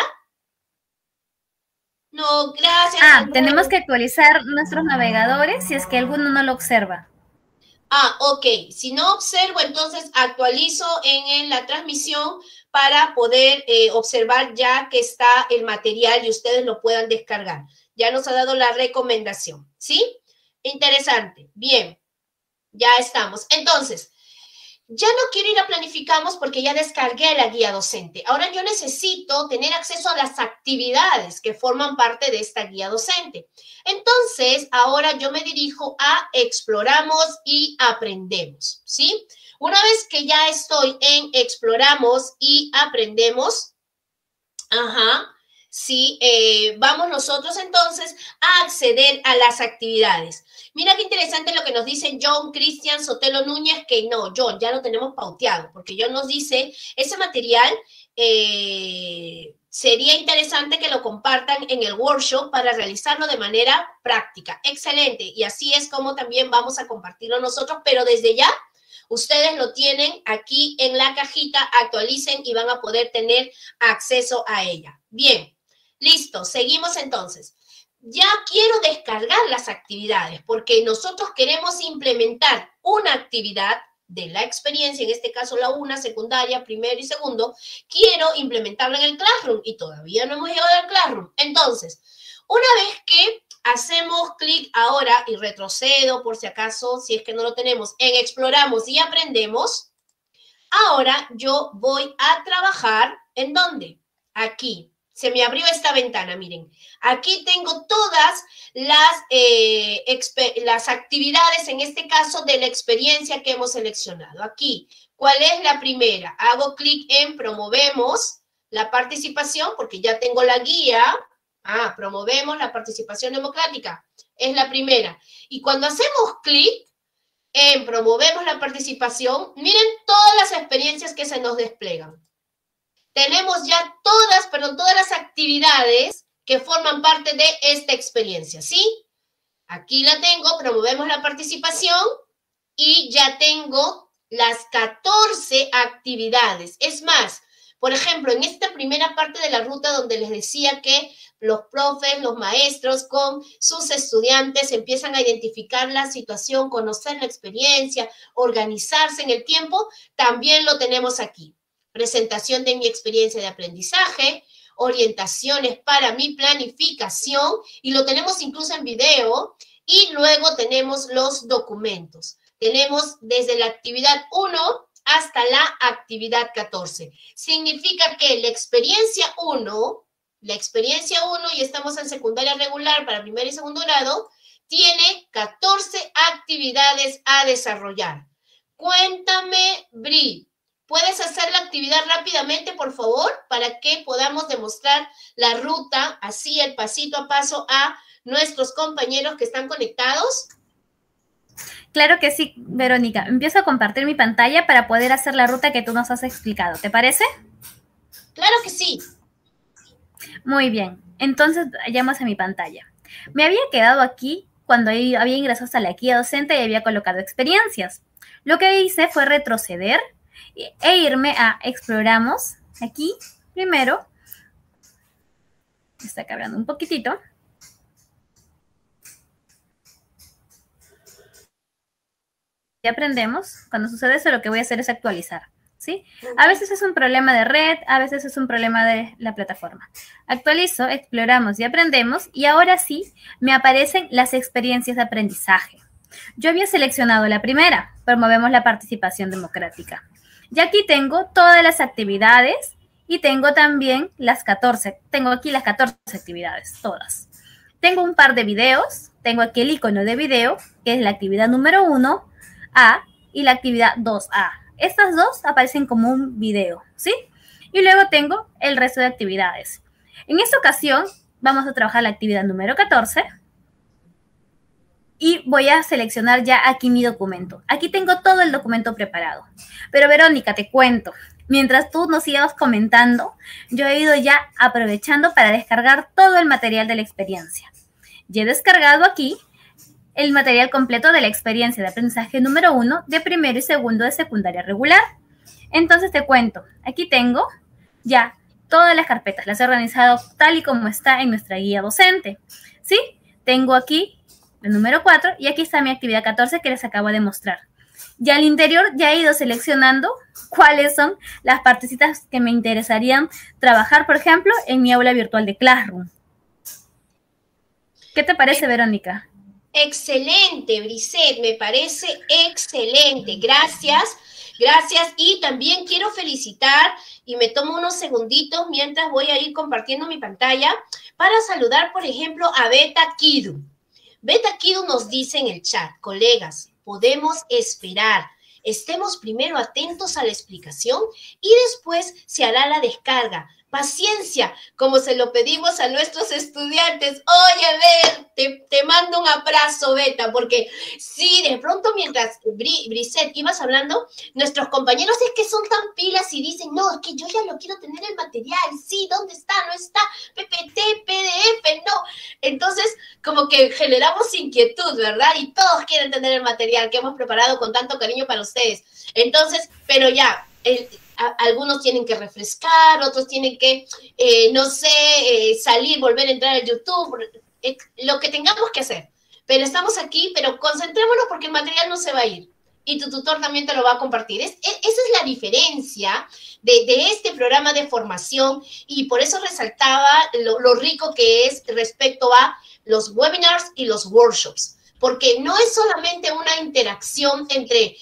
No, gracias. Tenemos que actualizar nuestros navegadores si es que alguno no lo observa. Ok, si no observo, entonces actualizo en la transmisión para poder observar ya que está el material y ustedes lo puedan descargar. Ya nos ha dado la recomendación, ¿sí? Interesante, bien. Ya estamos. Entonces, ya no quiero ir a planificamos porque ya descargué la guía docente. Ahora yo necesito tener acceso a las actividades que forman parte de esta guía docente. Entonces, ahora yo me dirijo a exploramos y aprendemos, ¿sí? Una vez que ya estoy en exploramos y aprendemos, sí, vamos nosotros entonces a acceder a las actividades. Mira qué interesante lo que nos dicen John, Cristian, Sotelo Núñez, que no, John, ya lo tenemos pauteado, porque John nos dice, ese material sería interesante que lo compartan en el workshop para realizarlo de manera práctica. Excelente, y así es como también vamos a compartirlo nosotros, pero desde ya ustedes lo tienen aquí en la cajita, actualicen y van a poder tener acceso a ella. Bien, listo, seguimos entonces. Ya quiero descargar las actividades porque nosotros queremos implementar una actividad de la experiencia, en este caso la una, secundaria, primero y segundo, quiero implementarla en el Classroom y todavía no hemos llegado al Classroom. Entonces, una vez que hacemos clic ahora y retrocedo por si acaso, si es que no lo tenemos, en exploramos y aprendemos, ahora yo voy a trabajar, ¿en dónde? Aquí. Se me abrió esta ventana, miren. Aquí tengo todas las actividades, en este caso, de la experiencia que hemos seleccionado. Aquí, ¿cuál es la primera? Hago clic en promovemos la participación, porque ya tengo la guía. Promovemos la participación democrática. Es la primera. Y cuando hacemos clic en promovemos la participación, miren todas las experiencias que se nos desplegan. Tenemos ya todas las actividades que forman parte de esta experiencia, ¿sí? Aquí la tengo, promovemos la participación y ya tengo las 14 actividades. Es más, por ejemplo, en esta primera parte de la ruta donde les decía que los profes, los maestros con sus estudiantes empiezan a identificar la situación, conocer la experiencia, organizarse en el tiempo, también lo tenemos aquí. Presentación de mi experiencia de aprendizaje, orientaciones para mi planificación, y lo tenemos incluso en video, y luego tenemos los documentos. Tenemos desde la actividad 1 hasta la actividad 14. Significa que la experiencia 1, y estamos en secundaria regular para primer y segundo grado, tiene 14 actividades a desarrollar. Cuéntame, Bri, ¿Puedes hacer la actividad rápidamente, por favor, para que podamos demostrar la ruta, así el pasito a paso a nuestros compañeros que están conectados? Claro que sí, Verónica. Empiezo a compartir mi pantalla para poder hacer la ruta que tú nos has explicado. ¿Te parece? Claro que sí. Muy bien. Entonces, vayamos a mi pantalla. Me había quedado aquí cuando había ingresado hasta la guía docente y había colocado experiencias. Lo que hice fue retroceder e irme a exploramos. Aquí, primero, está cargando un poquitito. Y aprendemos. Cuando sucede eso, lo que voy a hacer es actualizar. ¿Sí? A veces es un problema de red, a veces es un problema de la plataforma. Actualizo, exploramos y aprendemos, y ahora sí me aparecen las experiencias de aprendizaje. Yo había seleccionado la primera, promovemos la participación democrática. Y aquí tengo todas las actividades y tengo también las 14. Tengo aquí las 14 actividades, todas. Tengo un par de videos, tengo aquí el icono de video, que es la actividad número 1A y la actividad 2A. Estas dos aparecen como un video, ¿sí? Y luego tengo el resto de actividades. En esta ocasión vamos a trabajar la actividad número 14 y voy a seleccionar ya aquí mi documento. Aquí tengo todo el documento preparado. Pero Verónica, te cuento, mientras tú nos ibas comentando, yo he ido ya aprovechando para descargar todo el material de la experiencia. Ya he descargado aquí el material completo de la experiencia de aprendizaje número 1 de primero y segundo de secundaria regular. Entonces te cuento, aquí tengo ya todas las carpetas, las he organizado tal y como está en nuestra guía docente, ¿sí? Tengo aquí el número 4 y aquí está mi actividad 14 que les acabo de mostrar. Ya al interior ya he ido seleccionando cuáles son las partecitas que me interesarían trabajar, por ejemplo, en mi aula virtual de Classroom. ¿Qué te parece, Verónica? Excelente, Brisset, me parece excelente. Gracias, gracias. Y también quiero felicitar, y me tomo unos segunditos mientras voy a ir compartiendo mi pantalla, para saludar, por ejemplo, a Beta Kidu. Beta Kidu nos dice en el chat: colegas, podemos esperar. Estemos primero atentos a la explicación y después se hará la descarga. Paciencia, como se lo pedimos a nuestros estudiantes. Oye, te mando un abrazo, Beta, porque sí, de pronto mientras Brisset ibas hablando, nuestros compañeros es que son tan pilas y dicen, no, es que yo ya lo quiero tener el material, sí, ¿dónde está? No está, PPT, PDF, no. Entonces, como que generamos inquietud, ¿verdad? Y todos quieren tener el material que hemos preparado con tanto cariño para ustedes. Entonces, pero ya, algunos tienen que refrescar, otros tienen que, no sé, salir, volver a entrar a YouTube, lo que tengamos que hacer. Pero estamos aquí, pero concentrémonos porque el material no se va a ir. Y tu tutor también te lo va a compartir. Esa es la diferencia de este programa de formación, y por eso resaltaba lo rico que es respecto a los webinars y los workshops. Porque no es solamente una interacción entre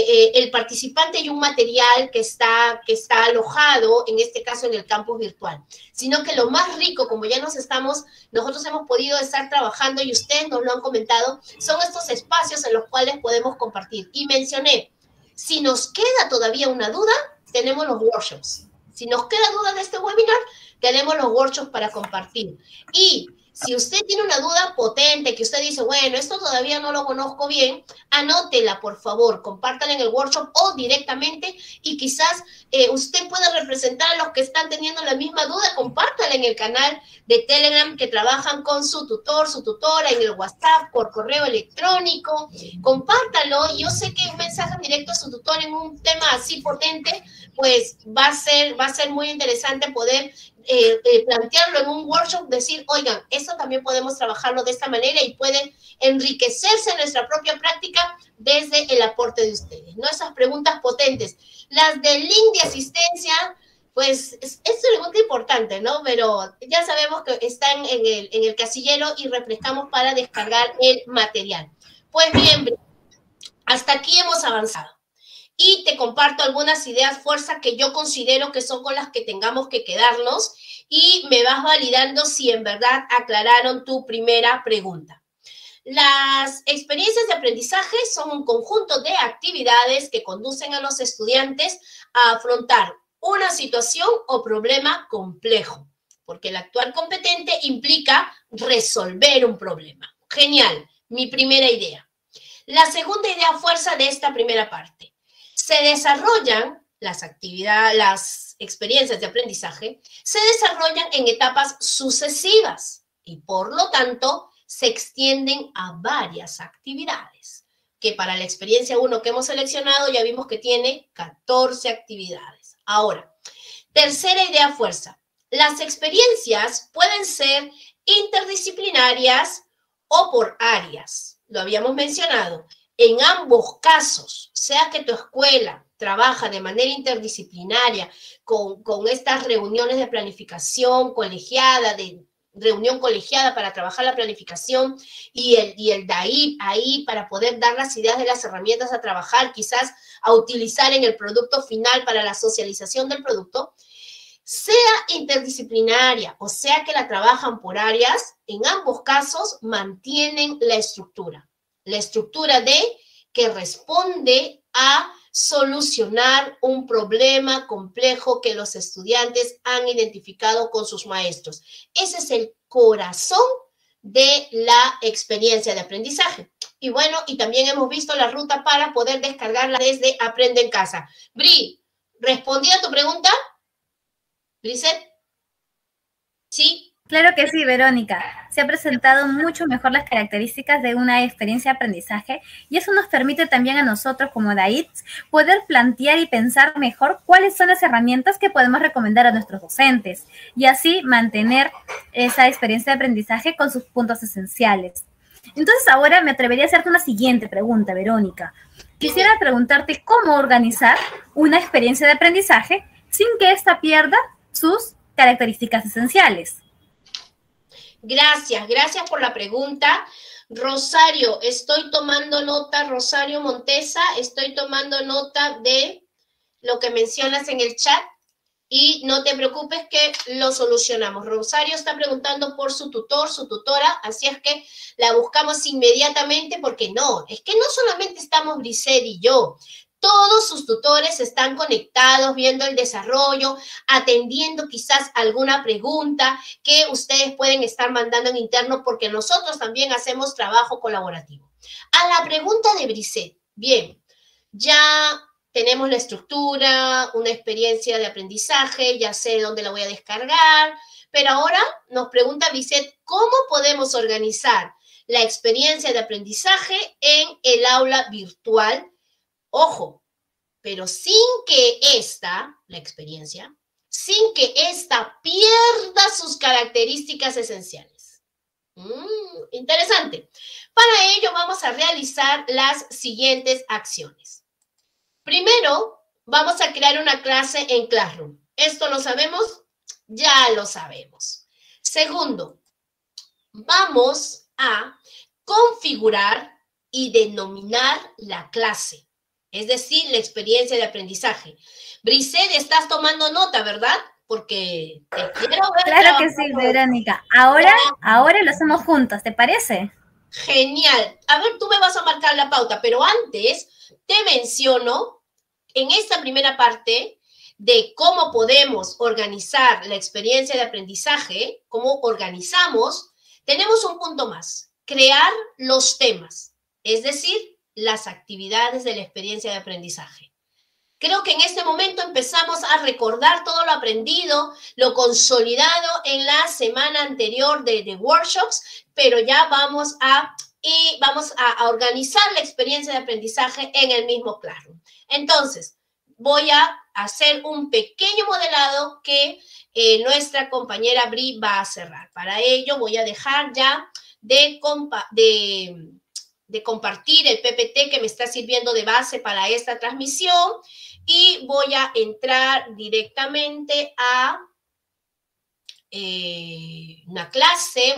el participante y un material que está alojado, en este caso en el campus virtual, sino que lo más rico, como ya nosotros hemos podido estar trabajando y ustedes nos lo han comentado, son estos espacios en los cuales podemos compartir. Y mencioné, si nos queda todavía una duda, tenemos los workshops. Si nos queda duda de este webinar, tenemos los workshops para compartir. Y si usted tiene una duda potente, que usted dice, bueno, esto todavía no lo conozco bien, anótela, por favor, compártala en el workshop o directamente, y quizás usted pueda representar a los que están teniendo la misma duda, compártala en el canal de Telegram que trabajan con su tutor, su tutora, en el WhatsApp, por correo electrónico, compártalo. Yo sé que un mensaje directo a su tutor en un tema así potente, pues va a ser muy interesante poder plantearlo en un workshop, decir, oigan, esto también podemos trabajarlo de esta manera y pueden enriquecerse en nuestra propia práctica desde el aporte de ustedes, ¿no? Esas preguntas potentes. Las del link de asistencia, pues es una pregunta importante, ¿no? Pero ya sabemos que están en el casillero y refrescamos para descargar el material. Pues bien, hasta aquí hemos avanzado. Y te comparto algunas ideas fuerza que yo considero que son con las que tengamos que quedarnos, y me vas validando si en verdad aclararon tu primera pregunta. Las experiencias de aprendizaje son un conjunto de actividades que conducen a los estudiantes a afrontar una situación o problema complejo, porque el actuar competente implica resolver un problema. Genial, mi primera idea. La segunda idea fuerza de esta primera parte. Se desarrollan las actividades, las experiencias de aprendizaje, se desarrollan en etapas sucesivas y por lo tanto se extienden a varias actividades, que para la experiencia 1 que hemos seleccionado ya vimos que tiene 14 actividades. Ahora, tercera idea fuerza. Las experiencias pueden ser interdisciplinarias o por áreas. Lo habíamos mencionado. En ambos casos, sea que tu escuela trabaja de manera interdisciplinaria con estas reuniones de planificación colegiada, de reunión colegiada para trabajar la planificación y el DAIP ahí para poder dar las ideas de las herramientas a trabajar, quizás a utilizar en el producto final para la socialización del producto, sea interdisciplinaria o sea que la trabajan por áreas, en ambos casos mantienen la estructura de que responde a solucionar un problema complejo que los estudiantes han identificado con sus maestros. Ese es el corazón de la experiencia de aprendizaje. Y bueno, y también hemos visto la ruta para poder descargarla desde Aprende en Casa. Bri, ¿respondí a tu pregunta? ¿Brisset? ¿Sí? Claro que sí, Verónica. Se ha presentado mucho mejor las características de una experiencia de aprendizaje y eso nos permite también a nosotros como DAITS poder plantear y pensar mejor cuáles son las herramientas que podemos recomendar a nuestros docentes y así mantener esa experiencia de aprendizaje con sus puntos esenciales. Entonces ahora me atrevería a hacerte una siguiente pregunta, Verónica. Quisiera preguntarte cómo organizar una experiencia de aprendizaje sin que ésta pierda sus características esenciales. Gracias por la pregunta. Rosario, estoy tomando nota, Rosario Montesa, estoy tomando nota de lo que mencionas en el chat y no te preocupes que lo solucionamos. Rosario está preguntando por su tutor, su tutora, así es que la buscamos inmediatamente porque no, es que no solamente estamos Brisset y yo, todos sus tutores están conectados, viendo el desarrollo, atendiendo quizás alguna pregunta que ustedes pueden estar mandando en interno porque nosotros también hacemos trabajo colaborativo. A la pregunta de Brisset, bien, ya tenemos la estructura, una experiencia de aprendizaje, ya sé dónde la voy a descargar, pero ahora nos pregunta Brisset, ¿cómo podemos organizar la experiencia de aprendizaje en el aula virtual? Ojo, pero sin que la experiencia, sin que pierda sus características esenciales. Interesante. Para ello vamos a realizar las siguientes acciones. Primero, vamos a crear una clase en Classroom. ¿Esto lo sabemos? Ya lo sabemos. Segundo, vamos a configurar y denominar la clase. Es decir, la experiencia de aprendizaje. Brisset, estás tomando nota, ¿verdad? Porque te quiero ver. Claro que sí, Verónica. Ahora lo hacemos juntos, ¿te parece? Genial. A ver, tú me vas a marcar la pauta, pero antes te menciono en esta primera parte de cómo podemos organizar la experiencia de aprendizaje, cómo organizamos, tenemos un punto más, crear los temas, es decir, las actividades de la experiencia de aprendizaje. Creo que en este momento empezamos a recordar todo lo aprendido, lo consolidado en la semana anterior de workshops, pero ya vamos a organizar la experiencia de aprendizaje en el mismo Classroom. Entonces, voy a hacer un pequeño modelado que nuestra compañera Bri va a cerrar. Para ello voy a dejar ya de compartir el PPT que me está sirviendo de base para esta transmisión y voy a entrar directamente a una clase,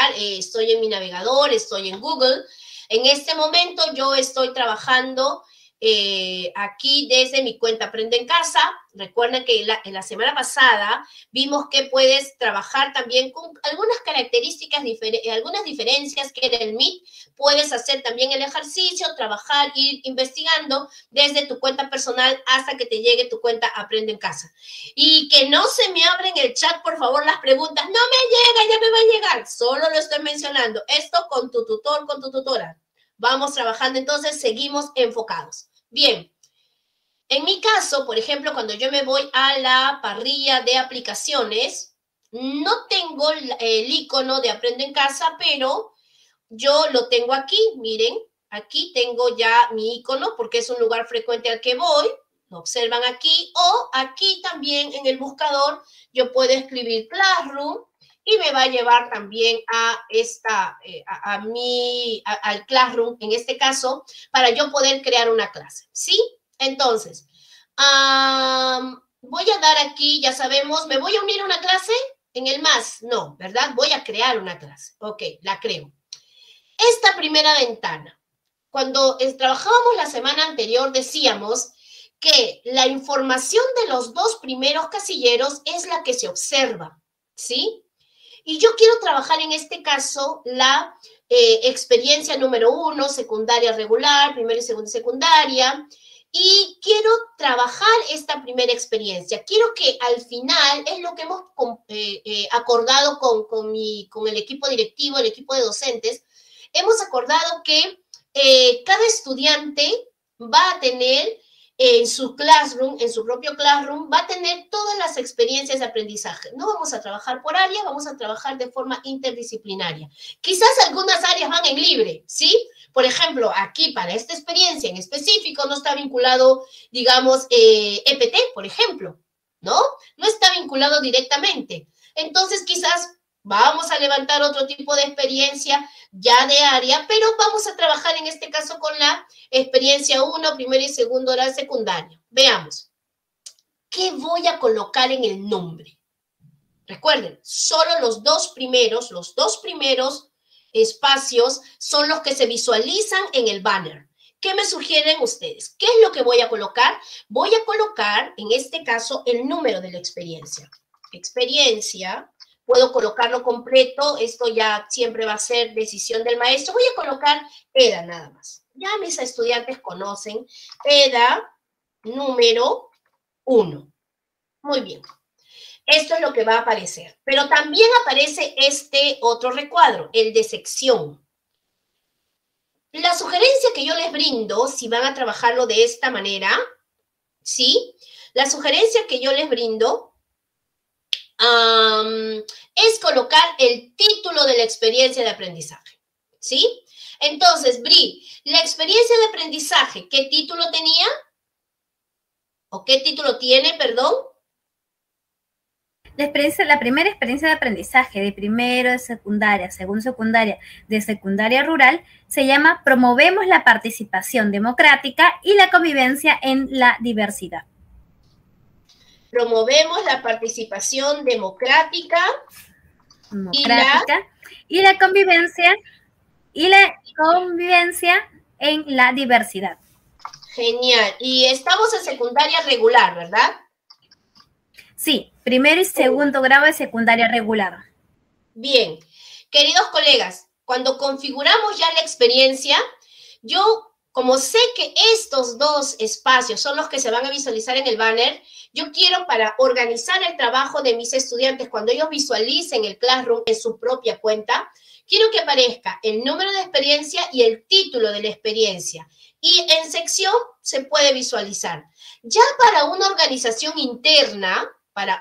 estoy en mi navegador, estoy en Google. En este momento yo estoy trabajando aquí desde mi cuenta Aprende en Casa. Recuerden que en la semana pasada vimos que puedes trabajar también con algunas características, algunas diferencias que en el Meet. Puedes hacer también el ejercicio, trabajar, ir investigando desde tu cuenta personal hasta que te llegue tu cuenta Aprende en Casa. Y que no se me abren el chat, por favor, las preguntas. No me llega, ya me va a llegar. Solo lo estoy mencionando. Esto con tu tutor, con tu tutora. Vamos trabajando, entonces seguimos enfocados. Bien, en mi caso, por ejemplo, cuando yo me voy a la parrilla de aplicaciones, no tengo el icono de Aprende en Casa, pero yo lo tengo aquí, miren, aquí tengo ya mi icono porque es un lugar frecuente al que voy, lo observan aquí, o aquí también en el buscador yo puedo escribir Classroom y me va a llevar también a al Classroom, en este caso, para yo poder crear una clase, ¿sí? Entonces, voy a dar aquí, ya sabemos, ¿me voy a unir a una clase en el más? No, ¿verdad? Voy a crear una clase. Ok, la creo. Esta primera ventana, cuando trabajábamos la semana anterior, decíamos que la información de los dos primeros casilleros es la que se observa, ¿sí? Y yo quiero trabajar en este caso la experiencia número 1, secundaria regular, primera y segunda secundaria, y quiero trabajar esta primera experiencia. Quiero que al final, es lo que hemos acordado con el equipo directivo, el equipo de docentes, hemos acordado que cada estudiante va a tener en su classroom, en su propio classroom, va a tener todas las experiencias de aprendizaje. No vamos a trabajar por área, vamos a trabajar de forma interdisciplinaria. Quizás algunas áreas van en libre, ¿sí? Por ejemplo, aquí para esta experiencia en específico no está vinculado, digamos, EPT, por ejemplo, ¿no? No está vinculado directamente. Entonces, quizás vamos a levantar otro tipo de experiencia ya de área, pero vamos a trabajar en este caso con la experiencia 1, primero y segundo oral secundario. Veamos. ¿Qué voy a colocar en el nombre? Recuerden, solo los dos primeros espacios son los que se visualizan en el banner. ¿Qué me sugieren ustedes? ¿Qué es lo que voy a colocar? Voy a colocar, en este caso, el número de la experiencia. Experiencia. Puedo colocarlo completo, esto ya siempre va a ser decisión del maestro. Voy a colocar EDA nada más. Ya mis estudiantes conocen EDA número 1. Muy bien. Esto es lo que va a aparecer. Pero también aparece este otro recuadro, el de sección. La sugerencia que yo les brindo, si van a trabajarlo de esta manera, ¿sí? La sugerencia que yo les brindo es colocar el título de la experiencia de aprendizaje, ¿sí? Entonces, Bri, la experiencia de aprendizaje, ¿qué título tenía? ¿O qué título tiene, perdón? La primera experiencia de aprendizaje de primero de secundaria, segundo secundaria, de secundaria rural, se llama Promovemos la participación democrática y la convivencia en la diversidad. Promovemos la participación democrática y la convivencia en la diversidad. Genial. Y estamos en secundaria regular, ¿verdad? Sí, primero y segundo grado de secundaria regular. Bien. Queridos colegas, cuando configuramos ya la experiencia, yo, como sé que estos dos espacios son los que se van a visualizar en el banner, yo quiero, para organizar el trabajo de mis estudiantes, cuando ellos visualicen el Classroom en su propia cuenta, quiero que aparezca el número de experiencia y el título de la experiencia. Y en sección se puede visualizar. Ya para una organización interna,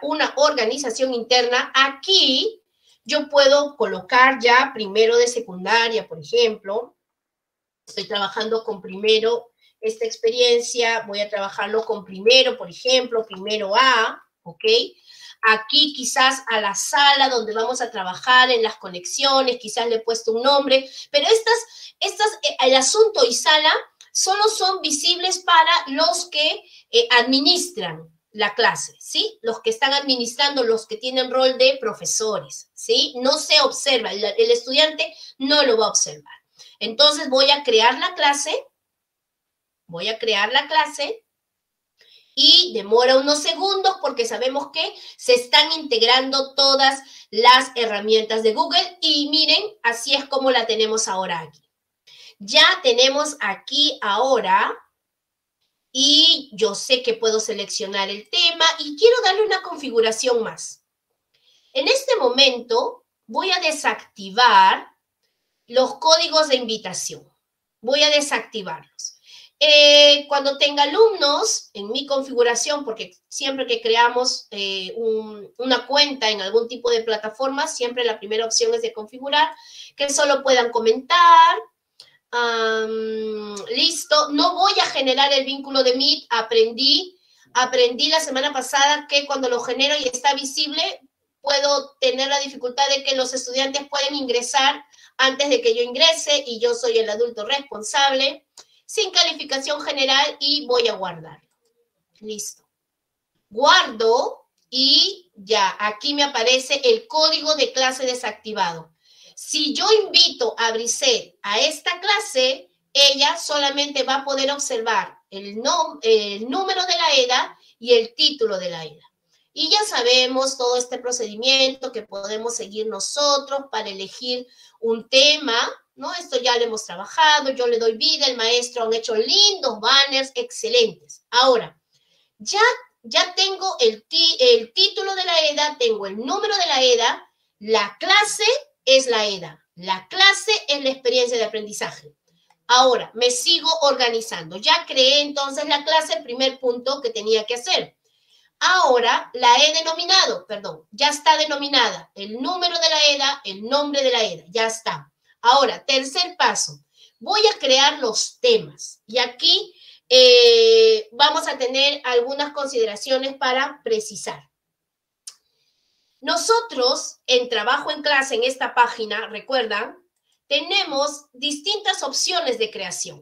aquí yo puedo colocar ya primero de secundaria, por ejemplo. Estoy trabajando con primero esta experiencia, voy a trabajarlo con primero, por ejemplo, primero A, ¿ok? Aquí quizás a la sala donde vamos a trabajar en las conexiones, quizás le he puesto un nombre, pero el asunto y sala solo son visibles para los que administran la clase, ¿sí? Los que están administrando, los que tienen rol de profesores, ¿sí? No se observa, el estudiante no lo va a observar. Entonces voy a crear la clase Voy a crear la clase y demora unos segundos porque sabemos que se están integrando todas las herramientas de Google y miren, así es como la tenemos ahora aquí. Ya tenemos aquí ahora y yo sé que puedo seleccionar el tema y quiero darle una configuración más. En este momento voy a desactivar los códigos de invitación. Voy a desactivarlos. Cuando tenga alumnos en mi configuración, porque siempre que creamos una cuenta en algún tipo de plataforma, siempre la primera opción es de configurar, que solo puedan comentar. Listo, no voy a generar el vínculo de Meet, aprendí la semana pasada que cuando lo genero y está visible, puedo tener la dificultad de que los estudiantes pueden ingresar antes de que yo ingrese y yo soy el adulto responsable, sin calificación general y voy a guardarlo. Listo. Guardo y ya, aquí me aparece el código de clase desactivado. Si yo invito a Briset a esta clase, ella solamente va a poder observar el número de la EDA y el título de la EDA. Y ya sabemos todo este procedimiento que podemos seguir nosotros para elegir un tema, ¿no? Esto ya lo hemos trabajado, yo le doy vida, el maestro han hecho lindos banners, excelentes. Ahora, ya tengo el título de la EDA, tengo el número de la EDA, la clase es la EDA, la clase es la experiencia de aprendizaje. Ahora, me sigo organizando. Ya creé entonces la clase, el primer punto que tenía que hacer. Ahora la he denominado, ya está denominada. El número de la EDA, el nombre de la EDA, ya está. Ahora, tercer paso. Voy a crear los temas. Y aquí vamos a tener algunas consideraciones para precisar. Nosotros, en trabajo en clase, en esta página, recuerdan, tenemos distintas opciones de creación.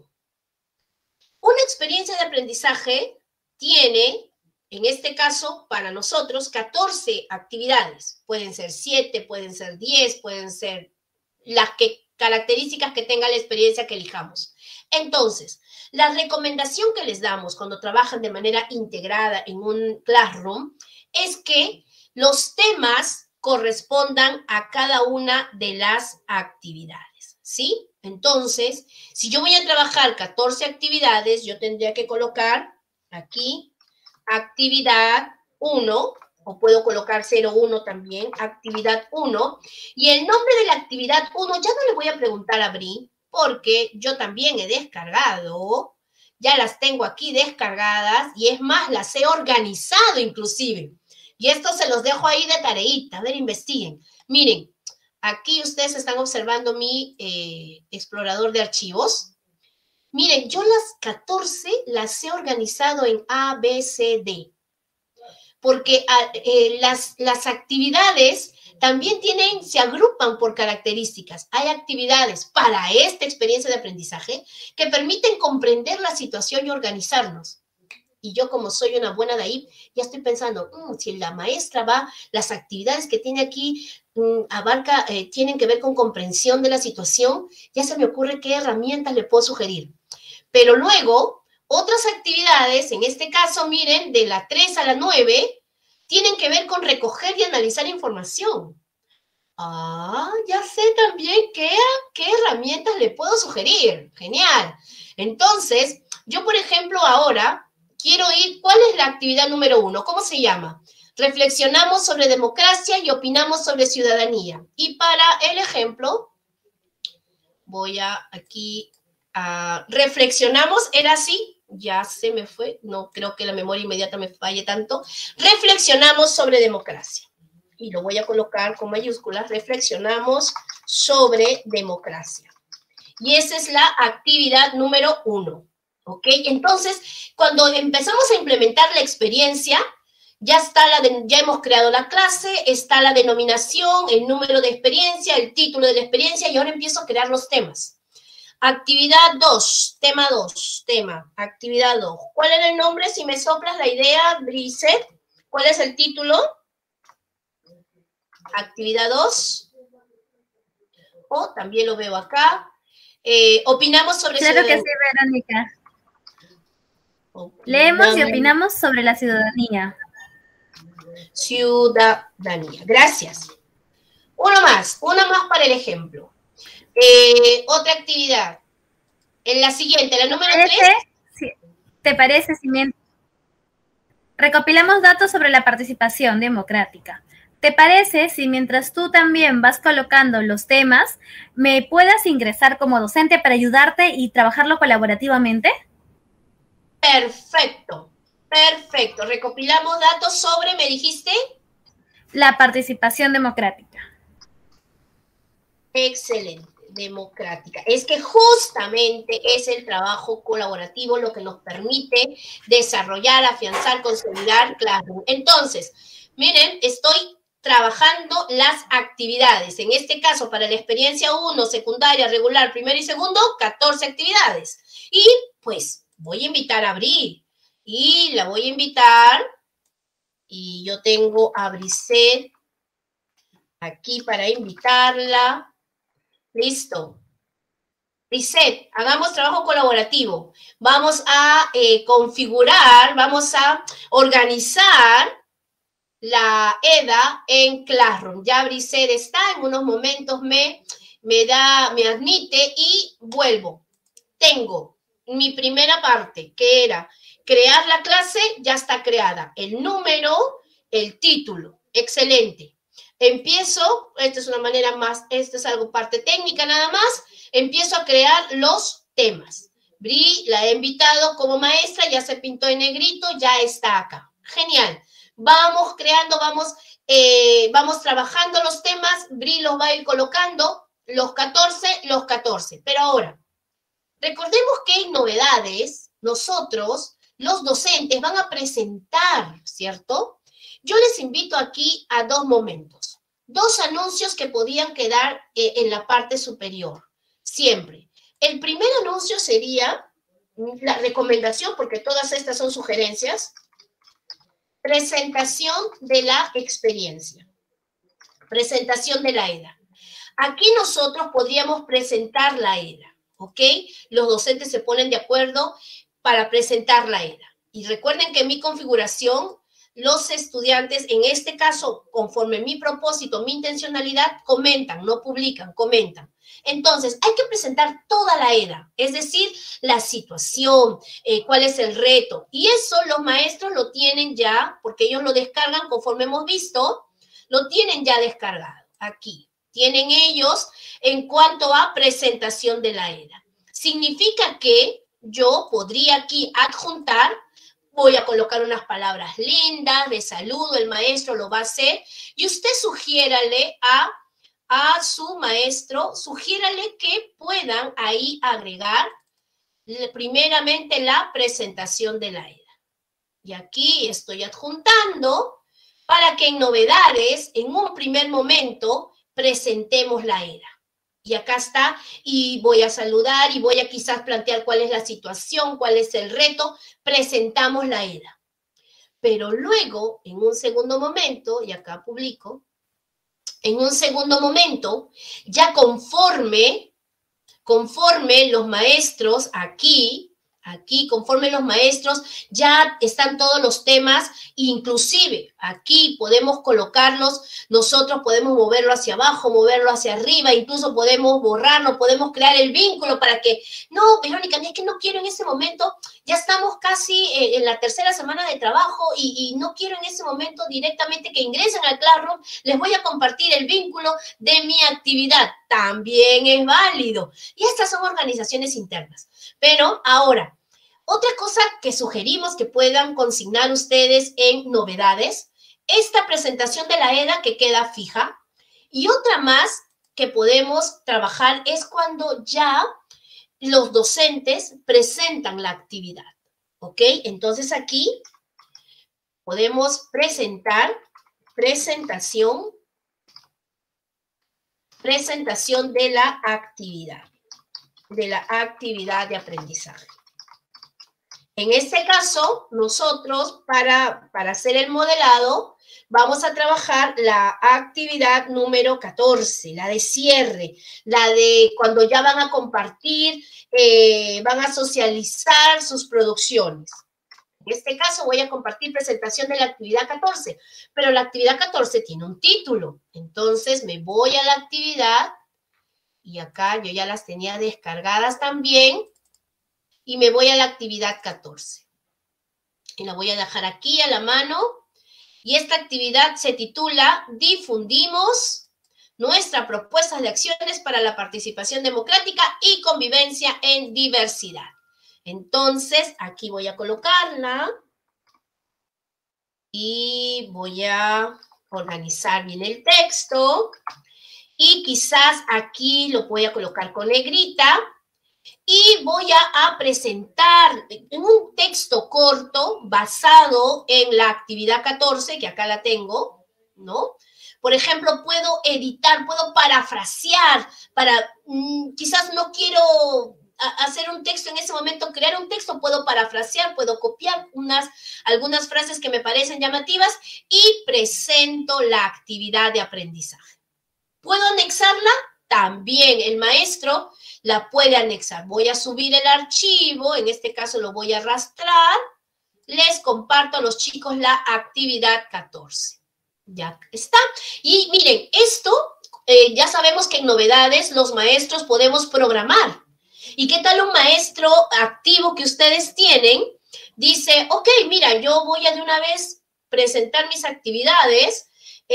Una experiencia de aprendizaje tiene, en este caso, para nosotros, 14 actividades. Pueden ser 7, pueden ser 10, pueden ser las características que tenga la experiencia que elijamos. Entonces, la recomendación que les damos cuando trabajan de manera integrada en un classroom es que los temas correspondan a cada una de las actividades, ¿sí? Entonces, si yo voy a trabajar 14 actividades, yo tendría que colocar aquí actividad 1, o puedo colocar 01 también, actividad 1, y el nombre de la actividad 1 ya no le voy a preguntar a Bri, porque yo también he descargado, ya las tengo aquí descargadas, y es más, las he organizado inclusive. Y esto se los dejo ahí de tareita, a ver, investiguen. Miren, aquí ustedes están observando mi explorador de archivos. Miren, yo las 14 las he organizado en A, B, C, D. Porque las actividades también se agrupan por características. Hay actividades para esta experiencia de aprendizaje que permiten comprender la situación y organizarnos. Y yo, como soy una buena de ahí, ya estoy pensando, si la maestra las actividades que tiene aquí tienen que ver con comprensión de la situación, ya se me ocurre qué herramientas le puedo sugerir. Pero luego, otras actividades, en este caso, miren, de la 3 a la 9, tienen que ver con recoger y analizar información. Ya sé también qué herramientas le puedo sugerir. Genial. Entonces, yo, por ejemplo, ahora quiero ir, ¿cuál es la actividad número 1? ¿Cómo se llama? Reflexionamos sobre democracia y opinamos sobre ciudadanía. Y para el ejemplo, voy aquí a reflexionamos, ¿era así? Ya se me fue, no creo que la memoria inmediata me falle tanto. Reflexionamos sobre democracia. Y lo voy a colocar con mayúsculas, reflexionamos sobre democracia. Y esa es la actividad número 1. ¿Ok? Entonces, cuando empezamos a implementar la experiencia, ya hemos creado la clase, está la denominación, el número de experiencia, el título de la experiencia, y ahora empiezo a crear los temas. Actividad 2, actividad 2. ¿Cuál era el nombre? Si me soplas la idea, Briset, ¿cuál es el título? Actividad 2. También lo veo acá. Opinamos sobre Claro que sí, Verónica. Leemos y opinamos sobre la ciudadanía. Ciudadanía. Gracias. Uno más para el ejemplo. Otra actividad. En la siguiente, la número 3. ¿Te parece si recopilamos datos sobre la participación democrática? ¿Te parece si mientras tú también vas colocando los temas, me puedas ingresar como docente para ayudarte y trabajarlo colaborativamente? Perfecto, perfecto. Recopilamos datos sobre, ¿me dijiste? La participación democrática. Excelente, democrática. Es que justamente es el trabajo colaborativo lo que nos permite desarrollar, afianzar, consolidar Classroom. Entonces, miren, estoy trabajando las actividades. En este caso, para la experiencia 1, secundaria, regular, primero y segundo, 14 actividades. Y pues voy a invitar a Bri. Y la voy a invitar. Y yo tengo a Brisset aquí para invitarla. Listo. Brisset, hagamos trabajo colaborativo. Vamos a configurar, vamos a organizar la EDA en Classroom. Ya Brisset está, en unos momentos me admite y vuelvo. Tengo mi primera parte, que era crear la clase, ya está creada. El número, el título. Excelente. Empiezo, esta es una manera más, esto es algo parte técnica nada más, empiezo a crear los temas. Bri la he invitado como maestra, ya se pintó en negrito, ya está acá. Genial. Vamos creando, vamos trabajando los temas, Bri los va a ir colocando, los 14. Pero ahora, recordemos que en novedades, nosotros, los docentes, van a presentar, ¿cierto? Yo les invito aquí a 2 momentos, 2 anuncios que podían quedar en la parte superior, siempre. El primer anuncio sería la recomendación, porque todas estas son sugerencias, presentación de la experiencia, presentación de la EDA. Aquí nosotros podríamos presentar la EDA, ¿ok? Los docentes se ponen de acuerdo para presentar la EDA. Y recuerden que en mi configuración, los estudiantes, en este caso, conforme mi propósito, mi intencionalidad, comentan, no publican, comentan. Entonces, hay que presentar toda la EDA, es decir, la situación, cuál es el reto. Y eso los maestros lo tienen ya, porque ellos lo descargan, conforme hemos visto, lo tienen ya descargado aquí. Tienen ellos en cuanto a presentación de la EDA. Significa que yo podría aquí adjuntar, voy a colocar unas palabras lindas, de saludo, el maestro lo va a hacer, y usted sugiérale a su maestro, sugiérale que puedan ahí agregar primeramente la presentación de la EDA. Y aquí estoy adjuntando para que en novedades, en un primer momento, presentemos la EDA. Y acá está, y voy a saludar y voy a quizás plantear cuál es la situación, cuál es el reto, presentamos la EDA. Pero luego, en un segundo momento, y acá publico, en un segundo momento, ya conforme los maestros aquí, conforme los maestros, ya están todos los temas, inclusive aquí podemos colocarlos, nosotros podemos moverlo hacia abajo, moverlo hacia arriba, incluso podemos borrarlo, podemos crear el vínculo para que, no, Verónica, es que no quiero en ese momento, ya estamos casi en la tercera semana de trabajo y no quiero en ese momento directamente que ingresen al Classroom, les voy a compartir el vínculo de mi actividad, también es válido. Y estas son organizaciones internas. Pero ahora, otra cosa que sugerimos que puedan consignar ustedes en novedades, esta presentación de la EDA que queda fija, y otra más que podemos trabajar es cuando ya los docentes presentan la actividad, ¿ok? Entonces aquí podemos presentar presentación de la actividad de aprendizaje. En este caso, nosotros, para hacer el modelado, vamos a trabajar la actividad número 14, la de cierre, la de cuando ya van a compartir, van a socializar sus producciones. En este caso voy a compartir presentación de la actividad 14, pero la actividad 14 tiene un título. Entonces me voy a la actividad y acá yo ya las tenía descargadas también y me voy a la actividad 14. Y la voy a dejar aquí a la mano. Y esta actividad se titula Difundimos nuestras propuestas de acciones para la participación democrática y convivencia en diversidad. Entonces, aquí voy a colocarla y voy a organizar bien el texto. Y quizás aquí lo voy a colocar con negrita. Y voy a presentar en un texto corto basado en la actividad 14, que acá la tengo, ¿no? Por ejemplo, puedo editar, puedo parafrasear, quizás no quiero hacer un texto en ese momento, crear un texto, puedo parafrasear, puedo copiar algunas frases que me parecen llamativas y presento la actividad de aprendizaje. ¿Puedo anexarla? También el maestro la puede anexar. Voy a subir el archivo, en este caso lo voy a arrastrar. Les comparto a los chicos la actividad 14. Ya está. Y miren, esto ya sabemos que en novedades los maestros podemos programar. ¿Y qué tal un maestro activo que ustedes tienen? Dice, ok, mira, yo voy a de una vez presentar mis actividades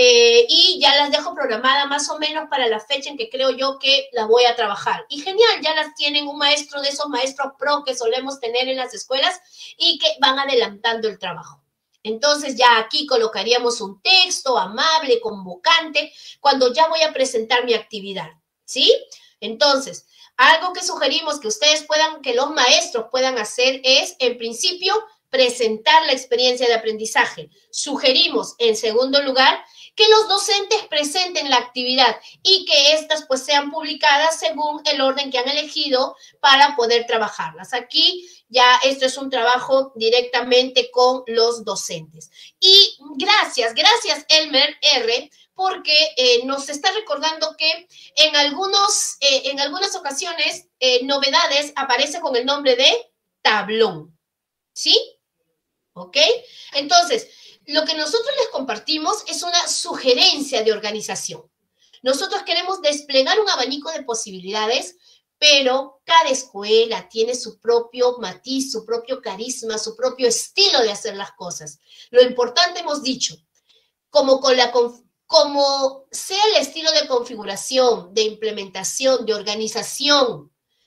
y ya las dejo programadas más o menos para la fecha en que creo yo que las voy a trabajar. Y genial, ya las tienen un maestro de esos maestros pro que solemos tener en las escuelas y que van adelantando el trabajo. Entonces ya aquí colocaríamos un texto amable, convocante, cuando ya voy a presentar mi actividad, ¿sí? Entonces, algo que sugerimos que ustedes puedan, que los maestros puedan hacer es, en principio, presentar la experiencia de aprendizaje. Sugerimos, en segundo lugar, que los docentes presenten la actividad y que éstas pues sean publicadas según el orden que han elegido para poder trabajarlas. Aquí ya esto es un trabajo directamente con los docentes. Y gracias Elmer R., porque nos está recordando que en algunas ocasiones novedades aparece con el nombre de tablón, ¿sí? ¿Ok? Entonces, lo que nosotros les compartimos es una sugerencia de organización. Nosotros queremos desplegar un abanico de posibilidades, pero cada escuela tiene su propio matiz, su propio carisma, su propio estilo de hacer las cosas. Lo importante, hemos dicho, como sea el estilo de configuración, de implementación, de organización,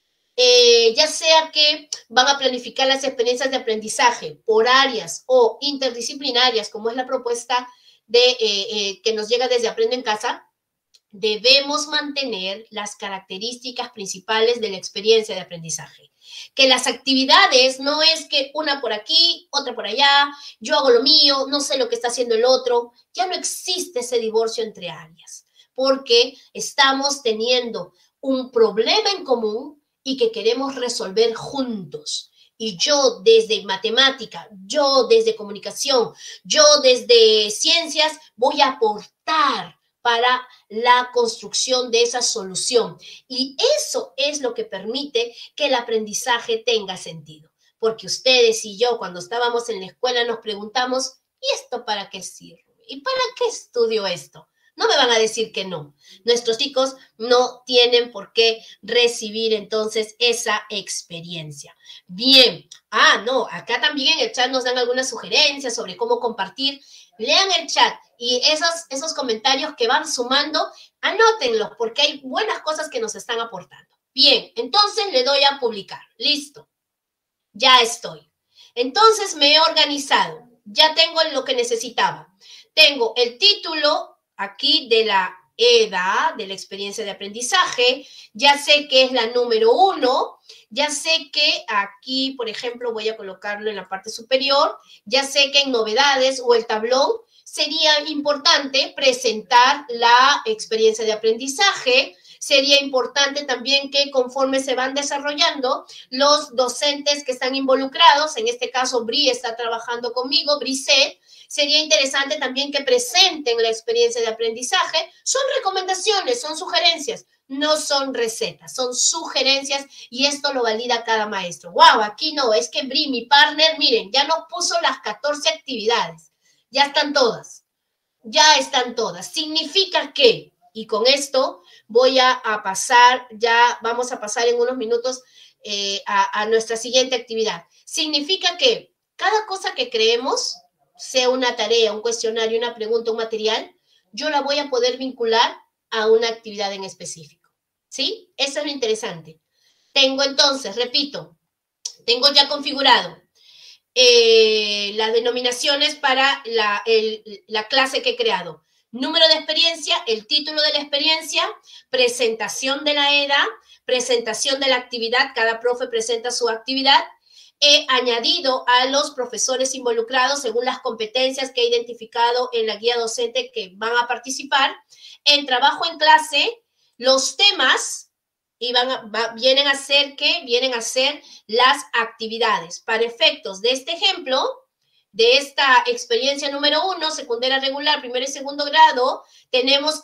ya sea que van a planificar las experiencias de aprendizaje por áreas o interdisciplinarias, como es la propuesta que nos llega desde Aprende en Casa, debemos mantener las características principales de la experiencia de aprendizaje. Que las actividades no es que una por aquí, otra por allá, yo hago lo mío, no sé lo que está haciendo el otro. Ya no existe ese divorcio entre áreas, porque estamos teniendo un problema en común y que queremos resolver juntos. Y yo desde matemática, yo desde comunicación, yo desde ciencias voy a aportar para la construcción de esa solución. Y eso es lo que permite que el aprendizaje tenga sentido. Porque ustedes y yo, cuando estábamos en la escuela, nos preguntamos, ¿y esto para qué sirve? ¿Y para qué estudio esto? No me van a decir que no. Nuestros chicos no tienen por qué recibir entonces esa experiencia. Bien. No, acá también en el chat nos dan algunas sugerencias sobre cómo compartir. Lean el chat y esos comentarios que van sumando, anótenlos porque hay buenas cosas que nos están aportando. Bien, entonces le doy a publicar. Listo. Ya estoy. Entonces me he organizado. Ya tengo lo que necesitaba. Tengo el título aquí de la EDA, de la experiencia de aprendizaje, ya sé que es la número 1, ya sé que aquí, por ejemplo, voy a colocarlo en la parte superior, ya sé que en novedades o el tablón sería importante presentar la experiencia de aprendizaje. Sería importante también que conforme se van desarrollando, los docentes que están involucrados, en este caso Bri está trabajando conmigo, Briset, sería interesante también que presenten la experiencia de aprendizaje. Son recomendaciones, son sugerencias. no son recetas, son sugerencias y esto lo valida cada maestro. Wow, aquí no, es que Bri, mi partner, miren, ya nos puso las 14 actividades, ya están todas, ya están todas. Significa que, y con esto voy a pasar, ya vamos a pasar en unos minutos a nuestra siguiente actividad. Significa que cada cosa que creemos, sea una tarea, un cuestionario, una pregunta, un material, yo la voy a poder vincular a una actividad en específico, ¿sí? Eso es lo interesante. Tengo entonces, repito, tengo ya configurado las denominaciones para la clase que he creado. Número de experiencia, el título de la experiencia, presentación de la EDA, presentación de la actividad, cada profe presenta su actividad. He añadido a los profesores involucrados según las competencias que he identificado en la guía docente que van a participar. En trabajo en clase, los temas y vienen a ser las actividades. Para efectos de este ejemplo, de esta experiencia número 1, secundaria regular, primer y segundo grado, tenemos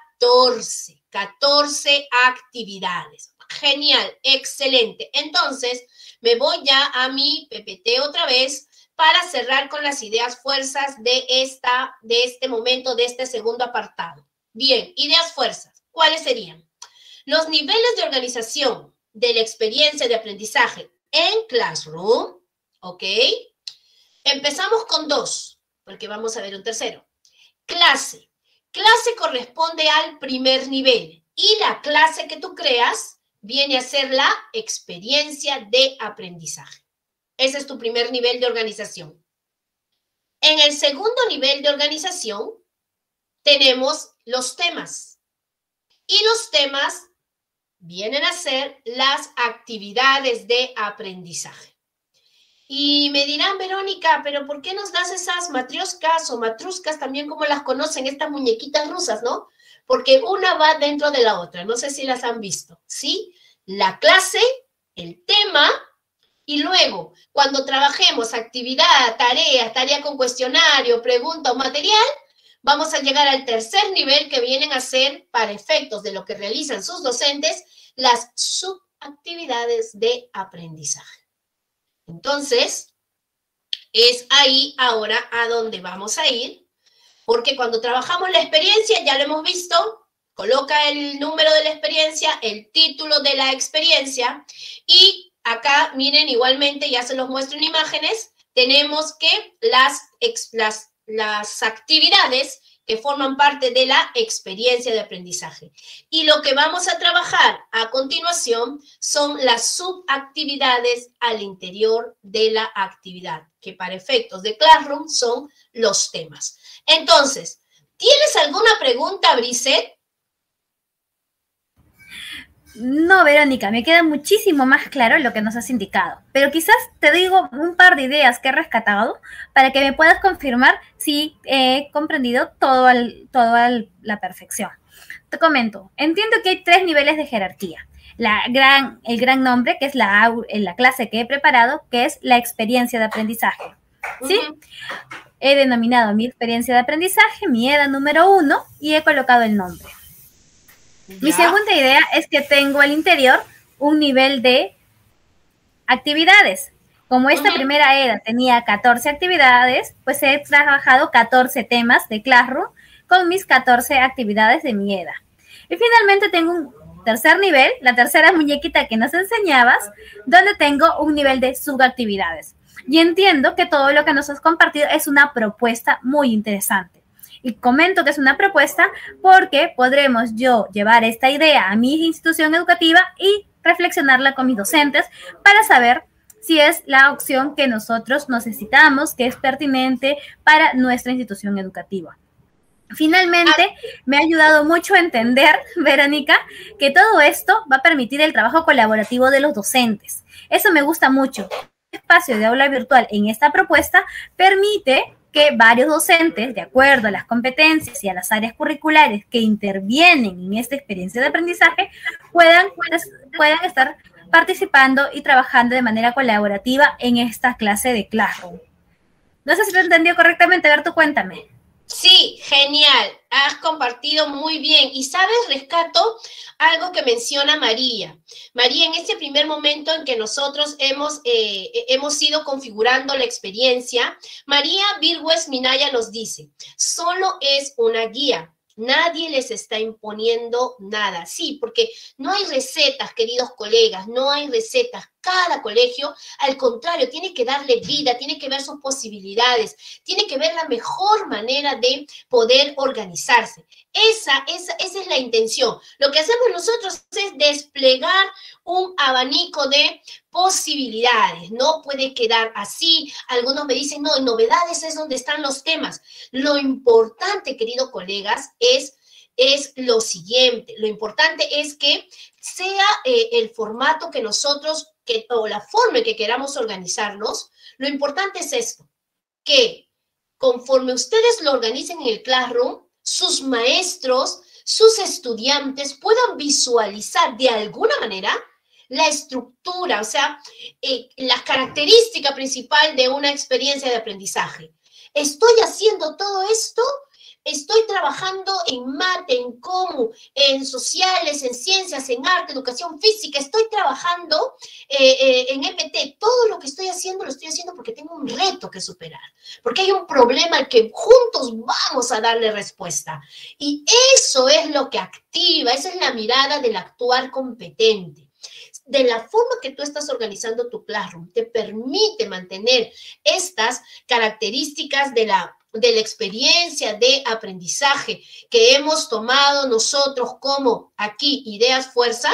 14 actividades. Genial, excelente. Entonces, me voy ya a mi PPT otra vez para cerrar con las ideas fuerzas de este momento, de este segundo apartado. Bien, ideas fuerzas. ¿Cuáles serían? Los niveles de organización de la experiencia de aprendizaje en Classroom, ¿ok? Empezamos con 2, porque vamos a ver un tercero. Clase. Clase corresponde al primer nivel y la clase que tú creas viene a ser la experiencia de aprendizaje. Ese es tu primer nivel de organización. En el segundo nivel de organización tenemos los temas. Y los temas vienen a ser las actividades de aprendizaje. Y me dirán, Verónica, ¿pero por qué nos das esas matrioscas o matruscas también como las conocen, estas muñequitas rusas, ¿no? Porque una va dentro de la otra. No sé si las han visto, ¿sí? La clase, el tema, y luego, cuando trabajemos actividad, tarea con cuestionario, pregunta o material, vamos a llegar al tercer nivel que vienen a ser, para efectos de lo que realizan sus docentes, las subactividades de aprendizaje. Entonces, es ahí ahora a donde vamos a ir, porque cuando trabajamos la experiencia, ya lo hemos visto, coloca el número de la experiencia, el título de la experiencia, y acá, miren, igualmente, ya se los muestro en imágenes, tenemos que las actividades que forman parte de la experiencia de aprendizaje. Y lo que vamos a trabajar a continuación son las subactividades al interior de la actividad, que para efectos de Classroom son los temas. Entonces, ¿tienes alguna pregunta, Briset? No, Verónica, me queda muchísimo más claro lo que nos has indicado, pero quizás te digo un par de ideas que he rescatado para que me puedas confirmar si he comprendido todo a la perfección. Te comento, entiendo que hay 3 niveles de jerarquía. El gran nombre, que es la clase que he preparado, que es la experiencia de aprendizaje, ¿sí? He denominado mi experiencia de aprendizaje, mi EDA número 1, y he colocado el nombre. ¿Ya? Mi segunda idea es que tengo al interior un nivel de actividades. Como esta primera EDA tenía 14 actividades, pues he trabajado 14 temas de Classroom con mis 14 actividades de mi EDA. Y finalmente tengo un tercer nivel, la tercera muñequita que nos enseñabas, donde tengo un nivel de subactividades. Y entiendo que todo lo que nos has compartido es una propuesta muy interesante. Y comento que es una propuesta porque podremos llevar esta idea a mi institución educativa y reflexionarla con mis docentes para saber si es la opción que nosotros necesitamos, que es pertinente para nuestra institución educativa. Finalmente, me ha ayudado mucho a entender, Verónica, que todo esto va a permitir el trabajo colaborativo de los docentes. Eso me gusta mucho. El espacio de aula virtual en esta propuesta permite que varios docentes, de acuerdo a las competencias y a las áreas curriculares que intervienen en esta experiencia de aprendizaje, puedan estar participando y trabajando de manera colaborativa en esta clase de Classroom. No sé si lo he entendido correctamente, Berto, cuéntame. Sí, genial. Has compartido muy bien. Y sabes, rescato algo que menciona María. María, en este primer momento en que nosotros hemos ido configurando la experiencia, María Virgües Minaya nos dice, solo es una guía. Nadie les está imponiendo nada. Sí, porque no hay recetas, queridos colegas, no hay recetas. Cada colegio, al contrario, tiene que darle vida, tiene que ver sus posibilidades, tiene que ver la mejor manera de poder organizarse. Esa es la intención. Lo que hacemos nosotros es desplegar un abanico de posibilidades. No puede quedar así. Algunos me dicen, no, en novedades es donde están los temas. Lo importante, queridos colegas, es lo siguiente. Lo importante es que sea el formato que nosotros, o la forma en que queramos organizarnos. Lo importante es esto, que conforme ustedes lo organicen en el Classroom, sus maestros, sus estudiantes puedan visualizar de alguna manera la estructura, o sea, la característica principal de una experiencia de aprendizaje. Estoy haciendo todo esto, estoy trabajando en mate, en comu, en sociales, en ciencias, en arte, educación física, estoy trabajando en EPT. Todo lo que estoy haciendo lo estoy haciendo porque tengo un reto que superar, porque hay un problema al que juntos vamos a darle respuesta. Y eso es lo que activa, esa es la mirada del actuar competente. De la forma que tú estás organizando tu Classroom, te permite mantener estas características de la experiencia de aprendizaje que hemos tomado nosotros como aquí Ideas Fuerza.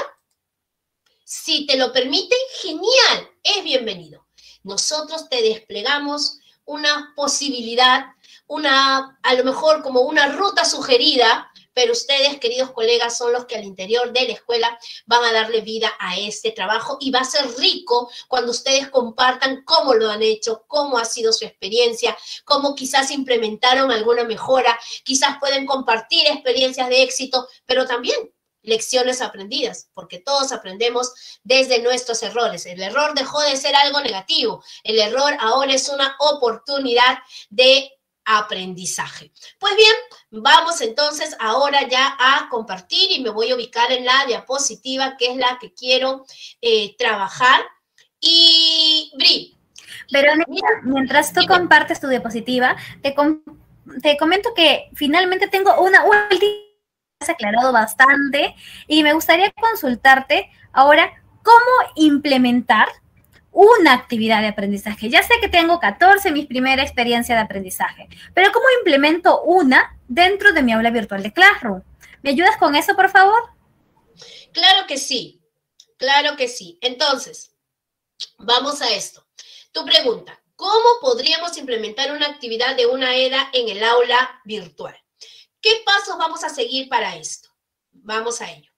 Si te lo permiten, genial, es bienvenido. Nosotros te desplegamos una posibilidad, a lo mejor como una ruta sugerida, pero ustedes, queridos colegas, son los que al interior de la escuela van a darle vida a este trabajo y va a ser rico cuando ustedes compartan cómo lo han hecho, cómo ha sido su experiencia, cómo quizás implementaron alguna mejora, quizás pueden compartir experiencias de éxito, pero también lecciones aprendidas, porque todos aprendemos desde nuestros errores. El error dejó de ser algo negativo, el error ahora es una oportunidad de aprendizaje. Pues bien, vamos entonces ahora ya a compartir y me voy a ubicar en la diapositiva que es la que quiero trabajar. Y Bri. Verónica, mientras tú compartes tu diapositiva, te comento que finalmente tengo una última, has aclarado bastante y me gustaría consultarte ahora cómo implementar una actividad de aprendizaje. Ya sé que tengo 14, mi primera experiencia de aprendizaje, pero ¿cómo implemento una dentro de mi aula virtual de Classroom? ¿Me ayudas con eso, por favor? Claro que sí, claro que sí. Entonces, vamos a esto. Tu pregunta, ¿cómo podríamos implementar una actividad de una EDA en el aula virtual? ¿Qué pasos vamos a seguir para esto? Vamos a ello.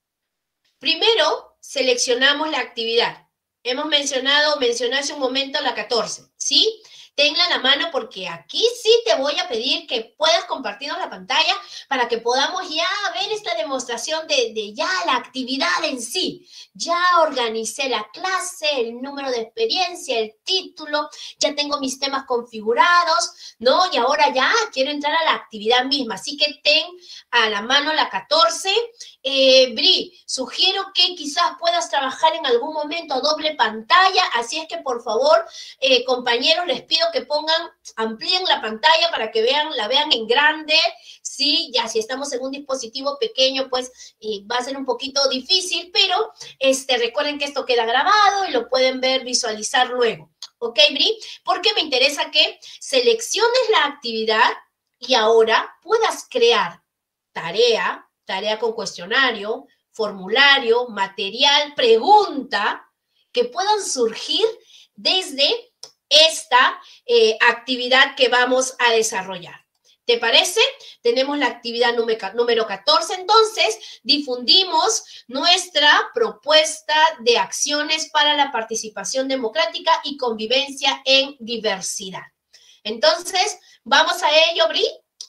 Primero, seleccionamos la actividad. Mencioné hace un momento la 14, ¿sí? Tenla en la mano porque aquí sí te voy a pedir que puedas compartirnos la pantalla para que podamos ya ver esta demostración de ya la actividad en sí. Ya organicé la clase, el número de experiencia, el título, ya tengo mis temas configurados, ¿no? Y ahora ya quiero entrar a la actividad misma. Así que ten a la mano la 14. Bri, sugiero que quizás puedas trabajar en algún momento a doble pantalla, así es que por favor, compañeros, les pido que amplíen la pantalla para que la vean en grande, sí, ya si estamos en un dispositivo pequeño, pues va a ser un poquito difícil, pero recuerden que esto queda grabado y lo pueden ver, visualizar luego, ¿ok, Bri? Porque me interesa que selecciones la actividad y ahora puedas crear tarea con cuestionario, formulario, material, pregunta, que puedan surgir desde esta actividad que vamos a desarrollar. ¿Te parece? Tenemos la actividad número 14, entonces difundimos nuestra propuesta de acciones para la participación democrática y convivencia en diversidad. Entonces, vamos a ello, Bri.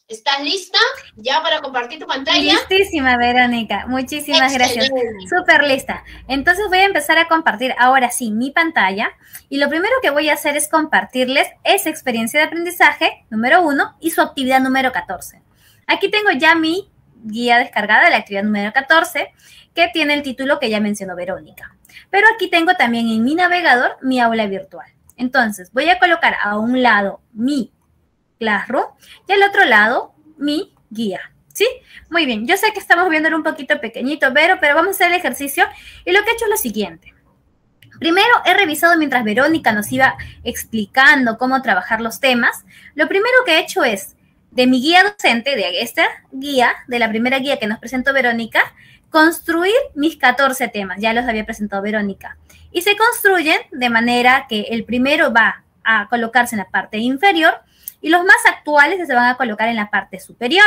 ¿Estás lista ya para compartir tu pantalla? Listísima, Verónica. Muchísimas gracias. Excelente. Súper lista. Entonces voy a empezar a compartir ahora sí mi pantalla. Y lo primero que voy a hacer es compartirles esa experiencia de aprendizaje número 1 y su actividad número 14. Aquí tengo ya mi guía descargada de la actividad número 14, que tiene el título que ya mencionó Verónica. Pero aquí tengo también en mi navegador mi aula virtual. Entonces voy a colocar a un lado mi Classroom y al otro lado mi guía, ¿sí? Muy bien, yo sé que estamos viéndolo un poquito pequeñito, pero vamos a hacer el ejercicio y lo que he hecho es lo siguiente. Primero he revisado mientras Verónica nos iba explicando cómo trabajar los temas. Lo primero que he hecho es, de mi guía docente, de esta guía, de la primera guía que nos presentó Verónica, construir mis 14 temas, ya los había presentado Verónica. Y se construyen de manera que el primero va a colocarse en la parte inferior y los más actuales se van a colocar en la parte superior.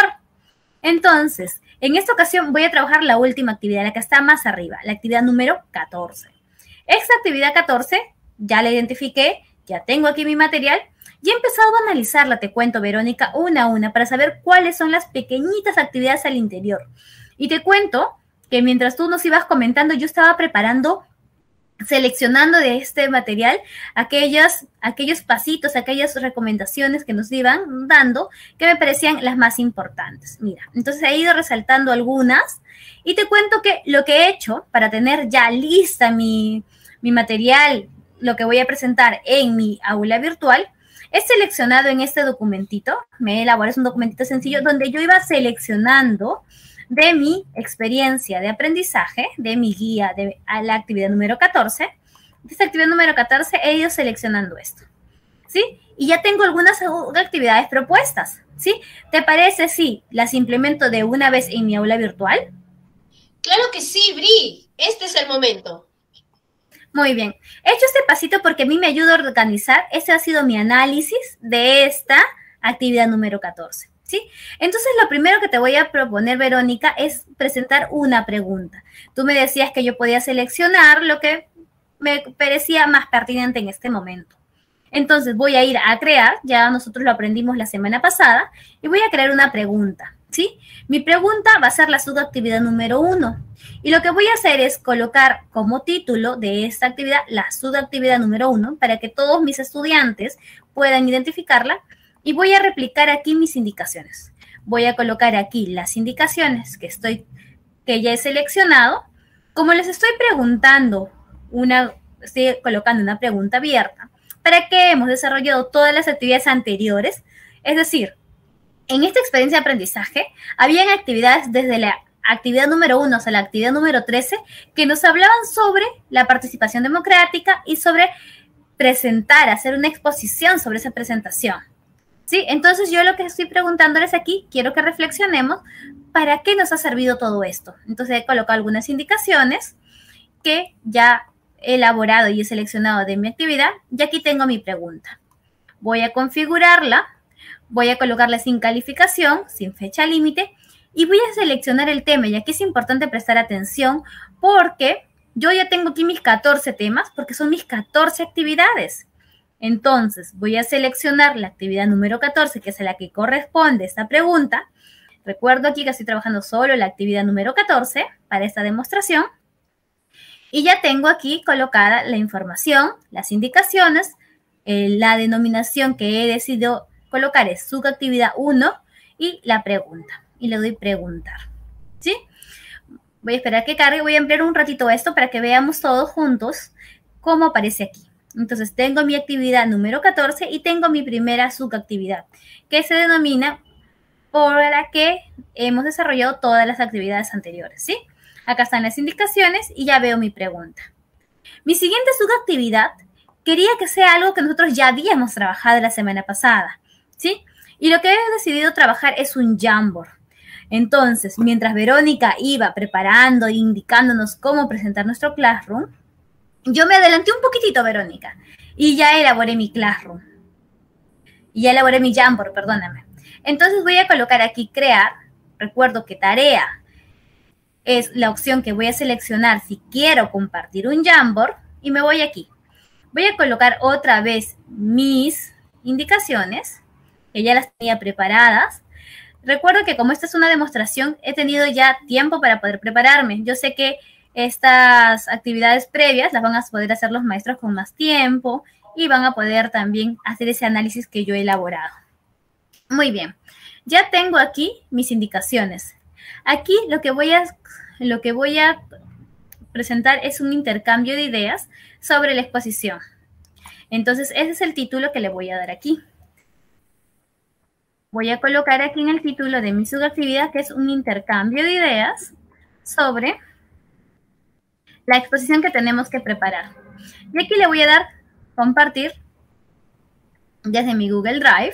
Entonces, en esta ocasión voy a trabajar la última actividad, la que está más arriba, la actividad número 14. Esta actividad 14 ya la identifiqué, ya tengo aquí mi material y he empezado a analizarla, te cuento, Verónica, una a una, para saber cuáles son las pequeñitas actividades al interior. Y te cuento que mientras tú nos ibas comentando, yo estaba preparando, seleccionando de este material aquellos pasitos, aquellas recomendaciones que nos iban dando que me parecían las más importantes. Mira, entonces he ido resaltando algunas y te cuento que lo que he hecho para tener ya lista mi material, lo que voy a presentar en mi aula virtual, he seleccionado en este documentito, me elaboré un documentito sencillo donde yo iba seleccionando de mi experiencia de aprendizaje, de mi guía a la actividad número 14. De esta actividad número 14 he ido seleccionando esto, ¿sí? Y ya tengo algunas actividades propuestas, ¿sí? ¿Te parece si las implemento de una vez en mi aula virtual? Claro que sí, Bri. Este es el momento. Muy bien. He hecho este pasito porque a mí me ayuda a organizar. Ese ha sido mi análisis de esta actividad número 14. ¿Sí? Entonces, lo primero que te voy a proponer, Verónica, es presentar una pregunta. Tú me decías que yo podía seleccionar lo que me parecía más pertinente en este momento. Entonces, voy a ir a crear, ya nosotros lo aprendimos la semana pasada, y voy a crear una pregunta, ¿sí? Mi pregunta va a ser la subactividad número 1. Y lo que voy a hacer es colocar como título de esta actividad la subactividad número 1 para que todos mis estudiantes puedan identificarla. Y voy a replicar aquí mis indicaciones. Voy a colocar aquí las indicaciones que ya he seleccionado. Como les estoy preguntando, estoy colocando una pregunta abierta, ¿para qué hemos desarrollado todas las actividades anteriores? Es decir, en esta experiencia de aprendizaje, habían actividades desde la actividad número 1 hasta la actividad número 13 que nos hablaban sobre la participación democrática y sobre presentar, hacer una exposición sobre esa presentación. ¿Sí? Entonces yo lo que estoy preguntándoles aquí, quiero que reflexionemos para qué nos ha servido todo esto. Entonces he colocado algunas indicaciones que ya he elaborado y he seleccionado de mi actividad y aquí tengo mi pregunta. Voy a configurarla, voy a colocarla sin calificación, sin fecha límite y voy a seleccionar el tema y aquí es importante prestar atención porque yo ya tengo aquí mis 14 temas porque son mis 14 actividades. Entonces, voy a seleccionar la actividad número 14, que es a la que corresponde esta pregunta. Recuerdo aquí que estoy trabajando solo la actividad número 14 para esta demostración. Y ya tengo aquí colocada la información, las indicaciones, la denominación que he decidido colocar es subactividad 1 y la pregunta. Y le doy preguntar, ¿sí? Voy a esperar que cargue, voy a ampliar un ratito esto para que veamos todos juntos cómo aparece aquí. Entonces, tengo mi actividad número 14 y tengo mi primera subactividad, que se denomina por la que hemos desarrollado todas las actividades anteriores, ¿sí? Acá están las indicaciones y ya veo mi pregunta. Mi siguiente subactividad quería que sea algo que nosotros ya habíamos trabajado la semana pasada, ¿sí? Y lo que he decidido trabajar es un Jamboard. Entonces, mientras Verónica iba preparando e indicándonos cómo presentar nuestro Classroom, yo me adelanté un poquitito, Verónica, y ya elaboré mi Classroom. Y ya elaboré mi Jamboard, perdóname. Entonces voy a colocar aquí crear. Recuerdo que tarea es la opción que voy a seleccionar si quiero compartir un Jamboard. Y me voy aquí. Voy a colocar otra vez mis indicaciones, que ya las tenía preparadas. Recuerdo que como esta es una demostración, he tenido ya tiempo para poder prepararme. Yo sé que estas actividades previas las van a poder hacer los maestros con más tiempo y van a poder también hacer ese análisis que yo he elaborado. Muy bien, ya tengo aquí mis indicaciones. Aquí lo que voy a presentar es un intercambio de ideas sobre la exposición. Entonces, ese es el título que le voy a dar aquí. Voy a colocar aquí en el título de mi subactividad que es un intercambio de ideas sobre la exposición que tenemos que preparar. Y aquí le voy a dar compartir desde mi Google Drive.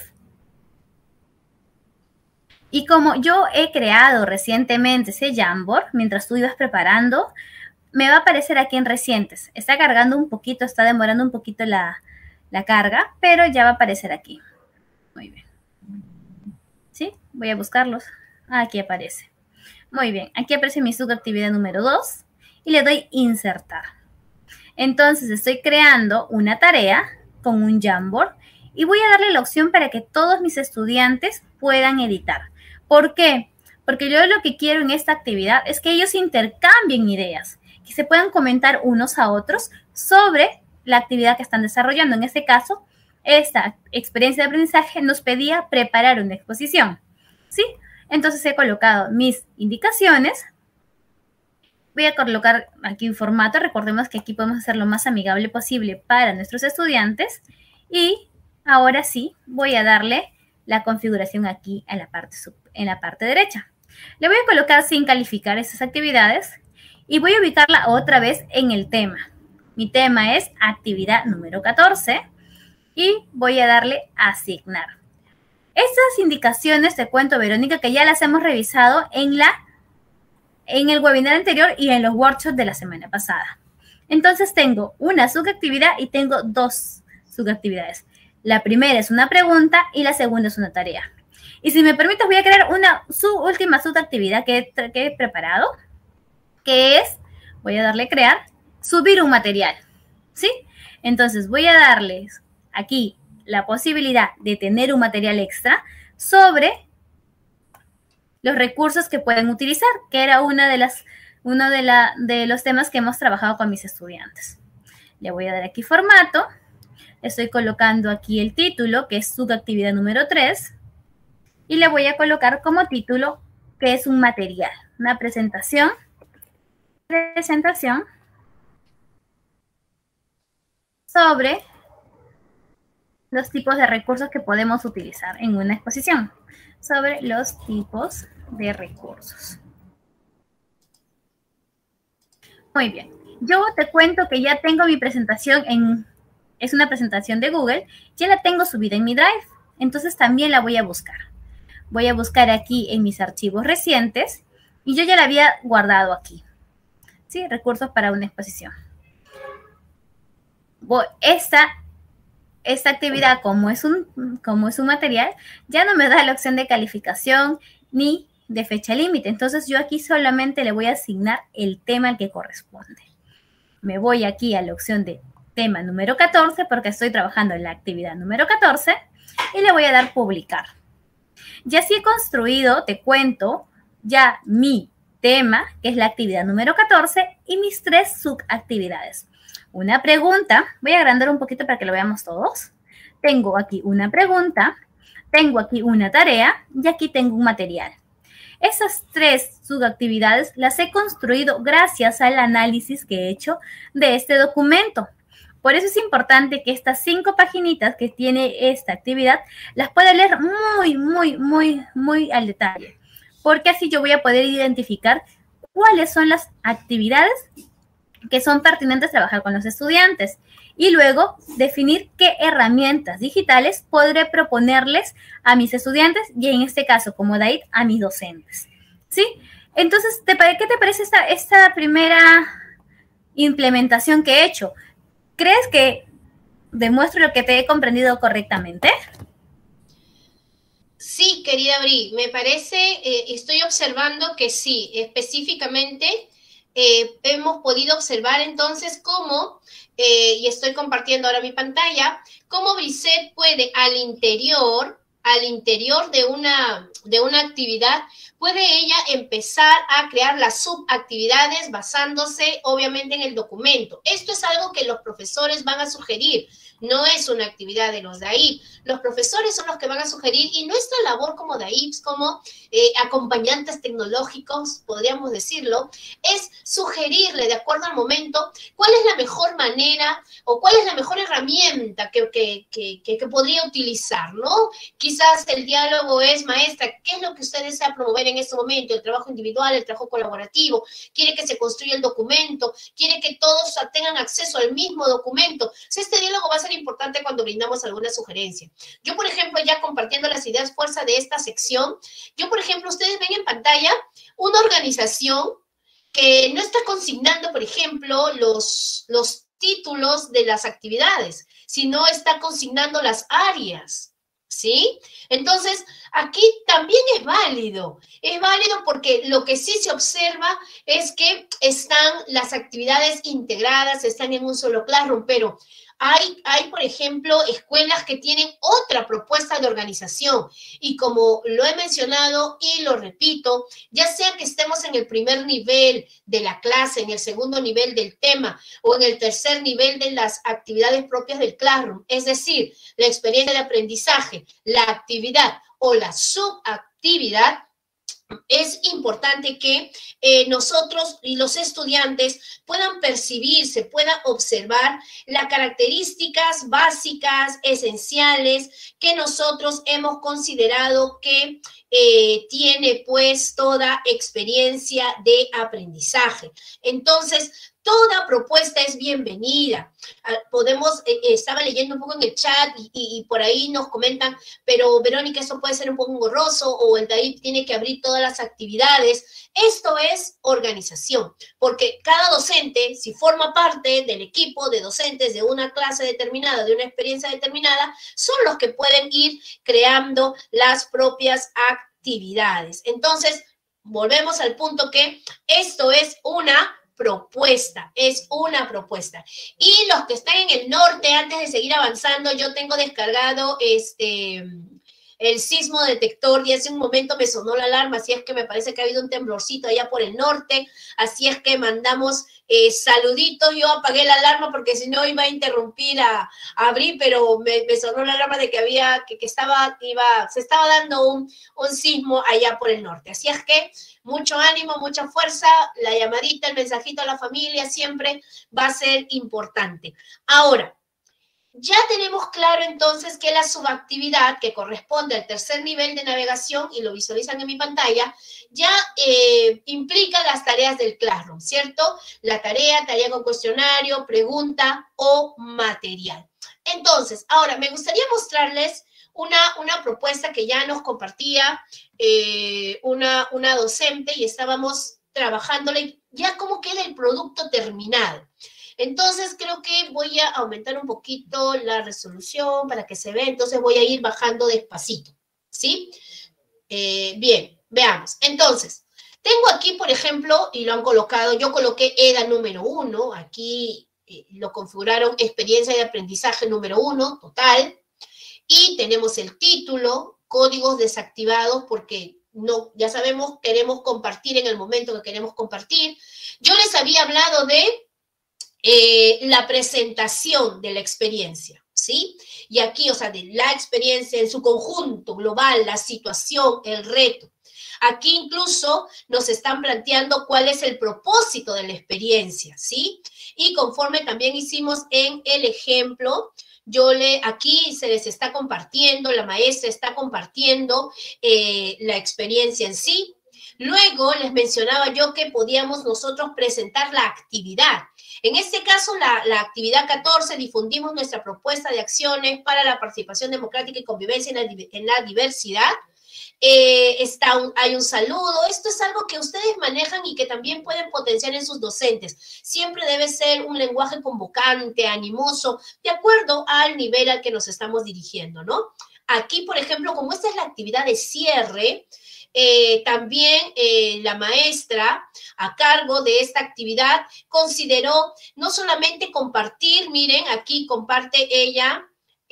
Y como yo he creado recientemente ese Jamboard, mientras tú ibas preparando, me va a aparecer aquí en recientes. Está cargando un poquito, está demorando un poquito la carga, pero ya va a aparecer aquí. Muy bien. ¿Sí? Voy a buscarlos. Aquí aparece. Muy bien. Aquí aparece mi subactividad número 2 y le doy insertar. Entonces estoy creando una tarea con un Jamboard y voy a darle la opción para que todos mis estudiantes puedan editar. ¿Por qué? Porque yo lo que quiero en esta actividad es que ellos intercambien ideas, que se puedan comentar unos a otros sobre la actividad que están desarrollando. En este caso, esta experiencia de aprendizaje nos pedía preparar una exposición, ¿sí? Entonces he colocado mis indicaciones. Voy a colocar aquí un formato. Recordemos que aquí podemos hacer lo más amigable posible para nuestros estudiantes. Y ahora sí, voy a darle la configuración aquí en la parte derecha. Le voy a colocar sin calificar estas actividades y voy a ubicarla otra vez en el tema. Mi tema es actividad número 14 y voy a darle asignar. Estas indicaciones, te cuento, Verónica, que ya las hemos revisado en el webinar anterior y en los workshops de la semana pasada. Entonces tengo una subactividad y tengo dos subactividades. La primera es una pregunta y la segunda es una tarea. Y si me permites, voy a crear su última subactividad que he preparado, que es, voy a darle crear, subir un material, ¿sí? Entonces voy a darles aquí la posibilidad de tener un material extra sobre los recursos que pueden utilizar, que era uno de los temas que hemos trabajado con mis estudiantes. Le voy a dar aquí formato. Estoy colocando aquí el título, que es subactividad número 3. Y le voy a colocar como título, que es un material, una presentación sobre los tipos de recursos que podemos utilizar en una exposición. Sobre los tipos de recursos. Muy bien. Yo te cuento que ya tengo mi presentación es una presentación de Google, ya la tengo subida en mi Drive, entonces también la voy a buscar. Voy a buscar aquí en mis archivos recientes y yo ya la había guardado aquí. ¿Sí? Recursos para una exposición. Esta actividad, como es un material, ya no me da la opción de calificación ni de fecha límite. Entonces yo aquí solamente le voy a asignar el tema al que corresponde. Me voy aquí a la opción de tema número 14 porque estoy trabajando en la actividad número 14 y le voy a dar publicar. Ya sí he construido, te cuento, ya mi tema, que es la actividad número 14 y mis 3 subactividades. Una pregunta, voy a agrandar un poquito para que lo veamos todos. Tengo aquí una pregunta, tengo aquí una tarea y aquí tengo un material. Esas 3 subactividades las he construido gracias al análisis que he hecho de este documento. Por eso es importante que estas 5 paginitas que tiene esta actividad las pueda leer muy al detalle. Porque así yo voy a poder identificar cuáles son las actividades que son pertinentes trabajar con los estudiantes y luego definir qué herramientas digitales podré proponerles a mis estudiantes y en este caso, como Daid, a mis docentes, ¿sí? Entonces, ¿qué te parece esta primera implementación que he hecho? ¿Crees que demuestro lo que te he comprendido correctamente? Sí, querida Bri, me parece, estoy observando que sí, específicamente hemos podido observar entonces cómo, y estoy compartiendo ahora mi pantalla, cómo Brisset puede al interior al interior de una actividad, puede ella empezar a crear las subactividades basándose obviamente en el documento. Esto es algo que los profesores van a sugerir, no es una actividad de los DAIP. Los profesores son los que van a sugerir y nuestra labor como DAIPs, como acompañantes tecnológicos, podríamos decirlo, es sugerirle de acuerdo al momento cuál es la mejor manera o cuál es la mejor herramienta que podría utilizar, ¿no? Quizás el diálogo es, maestra, ¿qué es lo que usted desea promover en este momento? El trabajo individual, el trabajo colaborativo, quiere que se construya el documento, quiere que todos tengan acceso al mismo documento. O sea, este diálogo va a ser importante cuando brindamos alguna sugerencia. Yo, por ejemplo, ya compartiendo las ideas fuerza de esta sección, yo, por ejemplo, ustedes ven en pantalla una organización que no está consignando, por ejemplo, los títulos de las actividades, sino está consignando las áreas, ¿sí? Entonces, aquí también es válido porque lo que sí se observa es que están las actividades integradas, están en un solo classroom, pero hay, por ejemplo, escuelas que tienen otra propuesta de organización y como lo he mencionado y lo repito, ya sea que estemos en el primer nivel de la clase, en el segundo nivel del tema o en el tercer nivel de las actividades propias del classroom, es decir, la experiencia de aprendizaje, la actividad o la subactividad, es importante que nosotros y los estudiantes puedan percibirse, puedan observar las características básicas, esenciales, que nosotros hemos considerado que tiene pues toda experiencia de aprendizaje. Entonces, toda propuesta es bienvenida. Estaba leyendo un poco en el chat y por ahí nos comentan, pero Verónica, eso puede ser un poco engorroso o el DAIP tiene que abrir todas las actividades. Esto es organización, porque cada docente, si forma parte del equipo de docentes de una clase determinada, de una experiencia determinada, son los que pueden ir creando las propias actividades. Entonces, volvemos al punto que esto es una propuesta. Y los que están en el norte, antes de seguir avanzando, yo tengo descargado el sismo detector y hace un momento me sonó la alarma, así es que me parece que ha habido un temblorcito allá por el norte, así es que mandamos saluditos. Yo apagué la alarma porque si no iba a interrumpir a abrir, pero me sonó la alarma de que se estaba dando un sismo allá por el norte, así es que mucho ánimo, mucha fuerza, la llamadita, el mensajito a la familia siempre va a ser importante. Ahora, ya tenemos claro entonces que la subactividad que corresponde al tercer nivel de navegación, y lo visualizan en mi pantalla, ya implica las tareas del Classroom, ¿cierto? La tarea con cuestionario, pregunta o material. Entonces, ahora me gustaría mostrarles una propuesta que ya nos compartía una docente y estábamos trabajándole ya cómo queda el producto terminado. Entonces, creo que voy a aumentar un poquito la resolución para que se vea. Entonces, voy a ir bajando despacito, ¿sí? Bien, veamos. Entonces, tengo aquí, por ejemplo, y lo han colocado, yo coloqué EDA número 1. Aquí lo configuraron experiencia de aprendizaje número 1, total. Y tenemos el título, códigos desactivados, porque no, ya sabemos, queremos compartir en el momento que queremos compartir. Yo les había hablado de la presentación de la experiencia, ¿sí? Y aquí, o sea, de la experiencia en su conjunto global, la situación, el reto. Aquí incluso nos están planteando cuál es el propósito de la experiencia, ¿sí? Y conforme también hicimos en el ejemplo, aquí se les está compartiendo, la maestra está compartiendo la experiencia en sí. Luego les mencionaba yo que podíamos nosotros presentar la actividad. En este caso, la actividad 14, difundimos nuestra propuesta de acciones para la participación democrática y convivencia en la diversidad. Hay un saludo. Esto es algo que ustedes manejan y que también pueden potenciar en sus docentes. Siempre debe ser un lenguaje convocante, animoso, de acuerdo al nivel al que nos estamos dirigiendo, ¿no? Aquí, por ejemplo, como esta es la actividad de cierre, también la maestra a cargo de esta actividad consideró no solamente compartir, miren, aquí comparte ella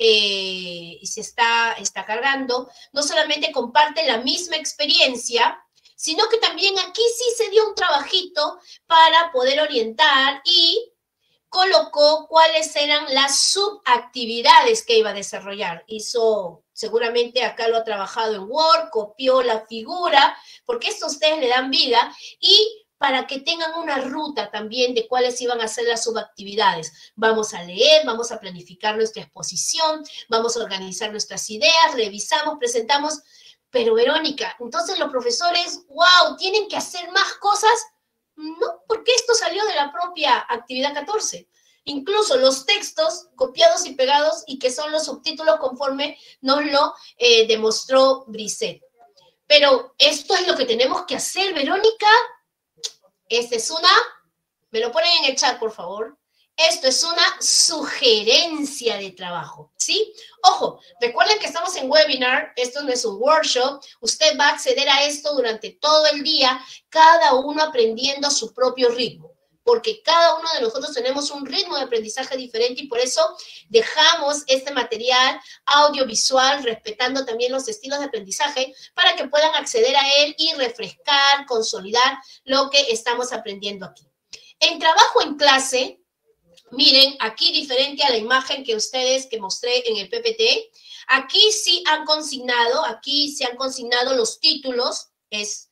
y se está cargando, no solamente comparte la misma experiencia, sino que también aquí sí se dio un trabajito para poder orientar y colocó cuáles eran las subactividades que iba a desarrollar. Hizo, seguramente acá lo ha trabajado en Word, copió la figura, porque esto ustedes le dan vida, y para que tengan una ruta también de cuáles iban a ser las subactividades. Vamos a leer, vamos a planificar nuestra exposición, vamos a organizar nuestras ideas, revisamos, presentamos. Pero Verónica, entonces los profesores, wow, ¿tienen que hacer más cosas? No, porque esto salió de la propia actividad 14. Incluso los textos copiados y pegados y que son los subtítulos conforme nos lo demostró Brisset. Pero esto es lo que tenemos que hacer, Verónica. Esta es una, me lo ponen en el chat, por favor. Esto es una sugerencia de trabajo, ¿sí? Ojo, recuerden que estamos en webinar, esto no es un workshop, usted va a acceder a esto durante todo el día, cada uno aprendiendo a su propio ritmo, porque cada uno de nosotros tenemos un ritmo de aprendizaje diferente y por eso dejamos este material audiovisual respetando también los estilos de aprendizaje para que puedan acceder a él y refrescar, consolidar lo que estamos aprendiendo aquí. En trabajo en clase, miren, aquí diferente a la imagen que mostré en el PPT, aquí sí han consignado, aquí se han consignado los títulos, es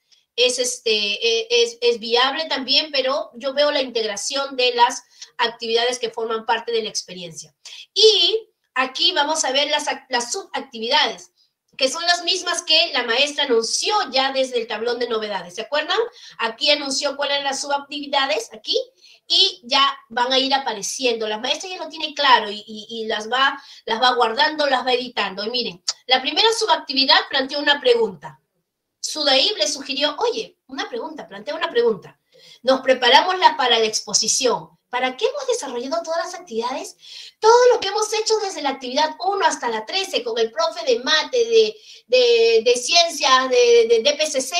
viable también, pero yo veo la integración de las actividades que forman parte de la experiencia. Y aquí vamos a ver las subactividades, que son las mismas que la maestra anunció ya desde el tablón de novedades. ¿Se acuerdan? Aquí anunció cuáles eran las subactividades, aquí, y ya van a ir apareciendo. La maestra ya lo tiene claro y las va guardando, las va editando. Y miren, la primera subactividad planteó una pregunta. Sudaib le sugirió, oye, plantea una pregunta. Nos preparamos para la exposición. ¿Para qué hemos desarrollado todas las actividades? Todo lo que hemos hecho desde la actividad 1 hasta la 13, con el profe de mate, de ciencias, de DPCC.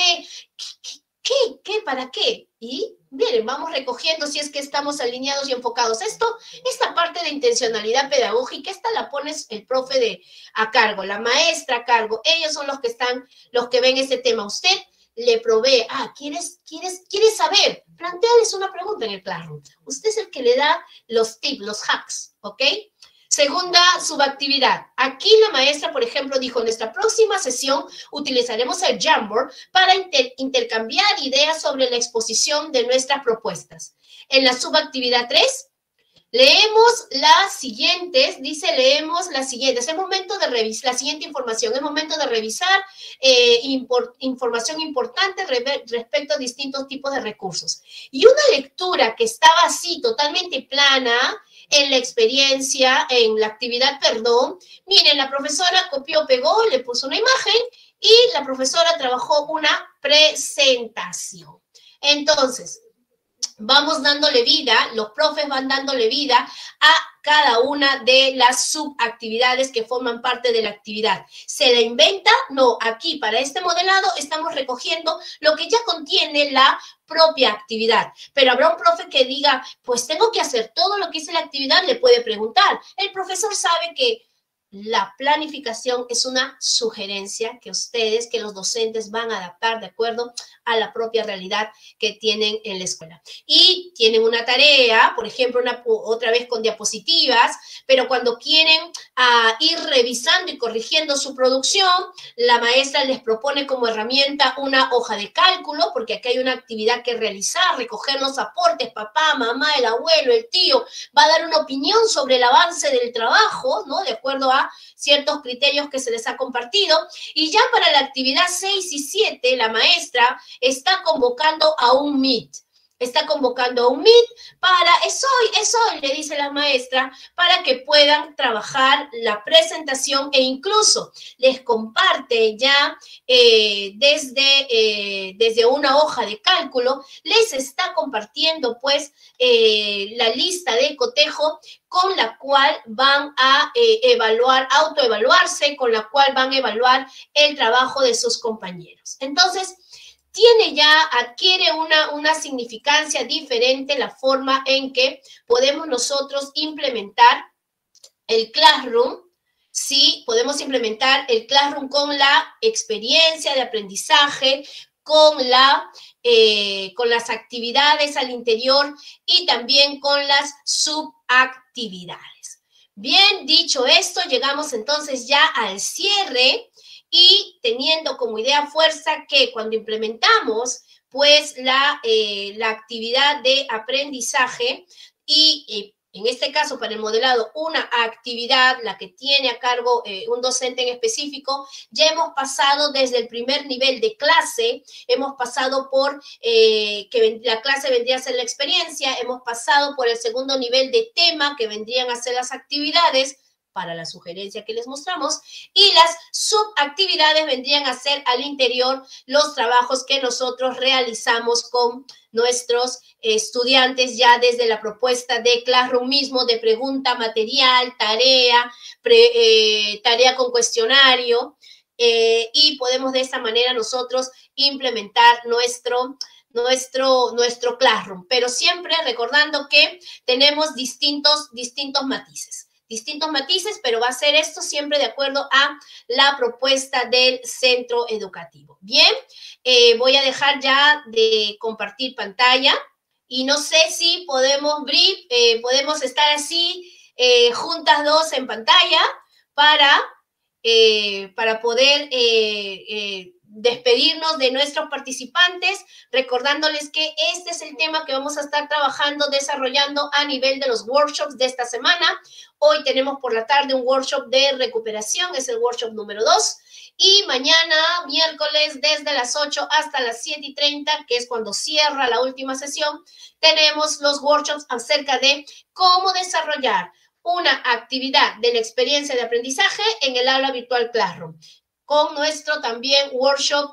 ¿Qué? ¿Para qué? Y miren, vamos recogiendo si es que estamos alineados y enfocados. Esta parte de intencionalidad pedagógica, esta la pone el profe a cargo, la maestra a cargo. Ellos son los que ven este tema. Usted le provee, ¿quieres saber? Plantéales una pregunta en el Classroom. Usted es el que le da los tips, los hacks, ¿ok? Segunda subactividad. Aquí la maestra, por ejemplo, dijo, en nuestra próxima sesión utilizaremos el Jamboard para intercambiar ideas sobre la exposición de nuestras propuestas. En la subactividad 3, leemos las siguientes, leemos las siguientes. Es momento de revisar la siguiente información, es momento de revisar información importante respecto a distintos tipos de recursos. Y una lectura que estaba así, totalmente plana, en la experiencia, en la actividad, miren, la profesora copió, pegó, le puso una imagen y la profesora trabajó una presentación. Entonces, vamos dándole vida, los profes van dándole vida a cada una de las subactividades que forman parte de la actividad. ¿Se la inventa? No, aquí para este modelado estamos recogiendo lo que ya contiene la propia actividad. Pero habrá un profe que diga, pues tengo que hacer todo lo que hice la actividad, le puede preguntar. El profesor sabe que la planificación es una sugerencia que los docentes van a adaptar de acuerdo a la propia realidad que tienen en la escuela. Y tienen una tarea, por ejemplo, otra vez con diapositivas, pero cuando quieren ir revisando y corrigiendo su producción, la maestra les propone como herramienta una hoja de cálculo, porque aquí hay una actividad que realizar, recoger los aportes, papá, mamá, el abuelo, el tío, va a dar una opinión sobre el avance del trabajo, ¿no? De acuerdo a ciertos criterios que se les ha compartido. Y ya para la actividad 6 y 7, la maestra está convocando a un Meet. Es hoy, le dice la maestra, para que puedan trabajar la presentación e incluso les comparte ya desde una hoja de cálculo, les está compartiendo pues la lista de cotejo con la cual van a autoevaluarse, con la cual van a evaluar el trabajo de sus compañeros. Entonces, adquiere una significancia diferente la forma en que podemos nosotros implementar el Classroom Sí, podemos implementar el Classroom con la experiencia de aprendizaje, con las actividades al interior y también con las subactividades. Bien, dicho esto, llegamos entonces ya al cierre y teniendo como idea fuerza que cuando implementamos pues la actividad de aprendizaje y en este caso, para el modelado, una actividad, la que tiene a cargo un docente en específico, ya hemos pasado desde el primer nivel de clase, hemos pasado por que la clase vendría a ser la experiencia, hemos pasado por el segundo nivel de tema, que vendrían a ser las actividades, para la sugerencia que les mostramos, y las subactividades vendrían a ser al interior los trabajos que nosotros realizamos con nuestros estudiantes ya desde la propuesta de Classroom mismo, de pregunta material, tarea, tarea con cuestionario, y podemos de esta manera nosotros implementar nuestro Classroom, pero siempre recordando que tenemos distintos matices, pero va a ser esto siempre de acuerdo a la propuesta del centro educativo. Bien, voy a dejar ya de compartir pantalla y no sé si podemos, podemos estar así juntas dos en pantalla para poder despedirnos de nuestros participantes, recordándoles que este es el tema que vamos a estar trabajando, desarrollando a nivel de los workshops de esta semana. Hoy tenemos por la tarde un workshop de recuperación, es el workshop número 2. Y mañana, miércoles, desde las 8 hasta las 7:30, que es cuando cierra la última sesión, tenemos los workshops acerca de cómo desarrollar una actividad de la experiencia de aprendizaje en el aula virtual Classroom, con nuestro también workshop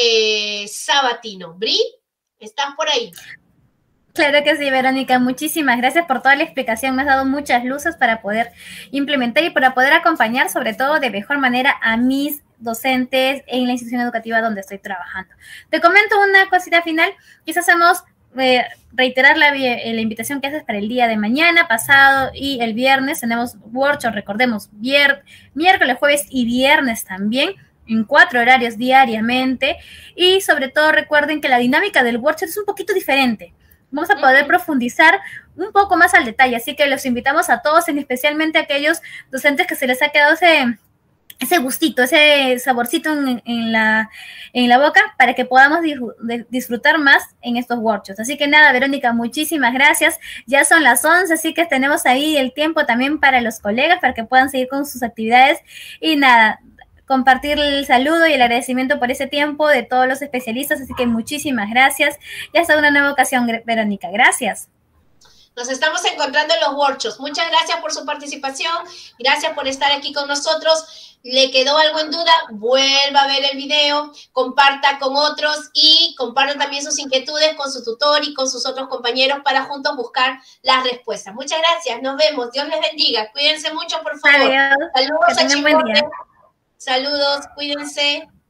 sabatino. Bri, ¿estás por ahí? Claro que sí, Verónica. Muchísimas gracias por toda la explicación. Me has dado muchas luces para poder implementar y para poder acompañar, sobre todo, de mejor manera a mis docentes en la institución educativa donde estoy trabajando. Te comento una cosita final. Quizás hacemos reiterar la invitación que haces para el día de mañana, pasado y el viernes. Tenemos workshop, recordemos, miércoles, jueves y viernes también, en 4 horarios diariamente. Y sobre todo recuerden que la dinámica del workshop es un poquito diferente. Vamos a poder profundizar un poco más al detalle, así que los invitamos a todos, en especialmente a aquellos docentes que se les ha quedado ese gustito, ese saborcito en la boca, para que podamos disfrutar más en estos workshops. Así que nada, Verónica, muchísimas gracias. Ya son las 11, así que tenemos ahí el tiempo también para los colegas, para que puedan seguir con sus actividades. Y nada, compartir el saludo y el agradecimiento por ese tiempo de todos los especialistas, así que muchísimas gracias y hasta una nueva ocasión, Verónica. Gracias. Nos estamos encontrando en los workshops. Muchas gracias por su participación, gracias por estar aquí con nosotros. ¿Le quedó algo en duda? Vuelva a ver el video, comparta con otros y comparta también sus inquietudes con su tutor y con sus otros compañeros para juntos buscar las respuestas. Muchas gracias, nos vemos, Dios les bendiga, cuídense mucho, por favor. Adiós. Saludos a Chicos. Saludos, cuídense.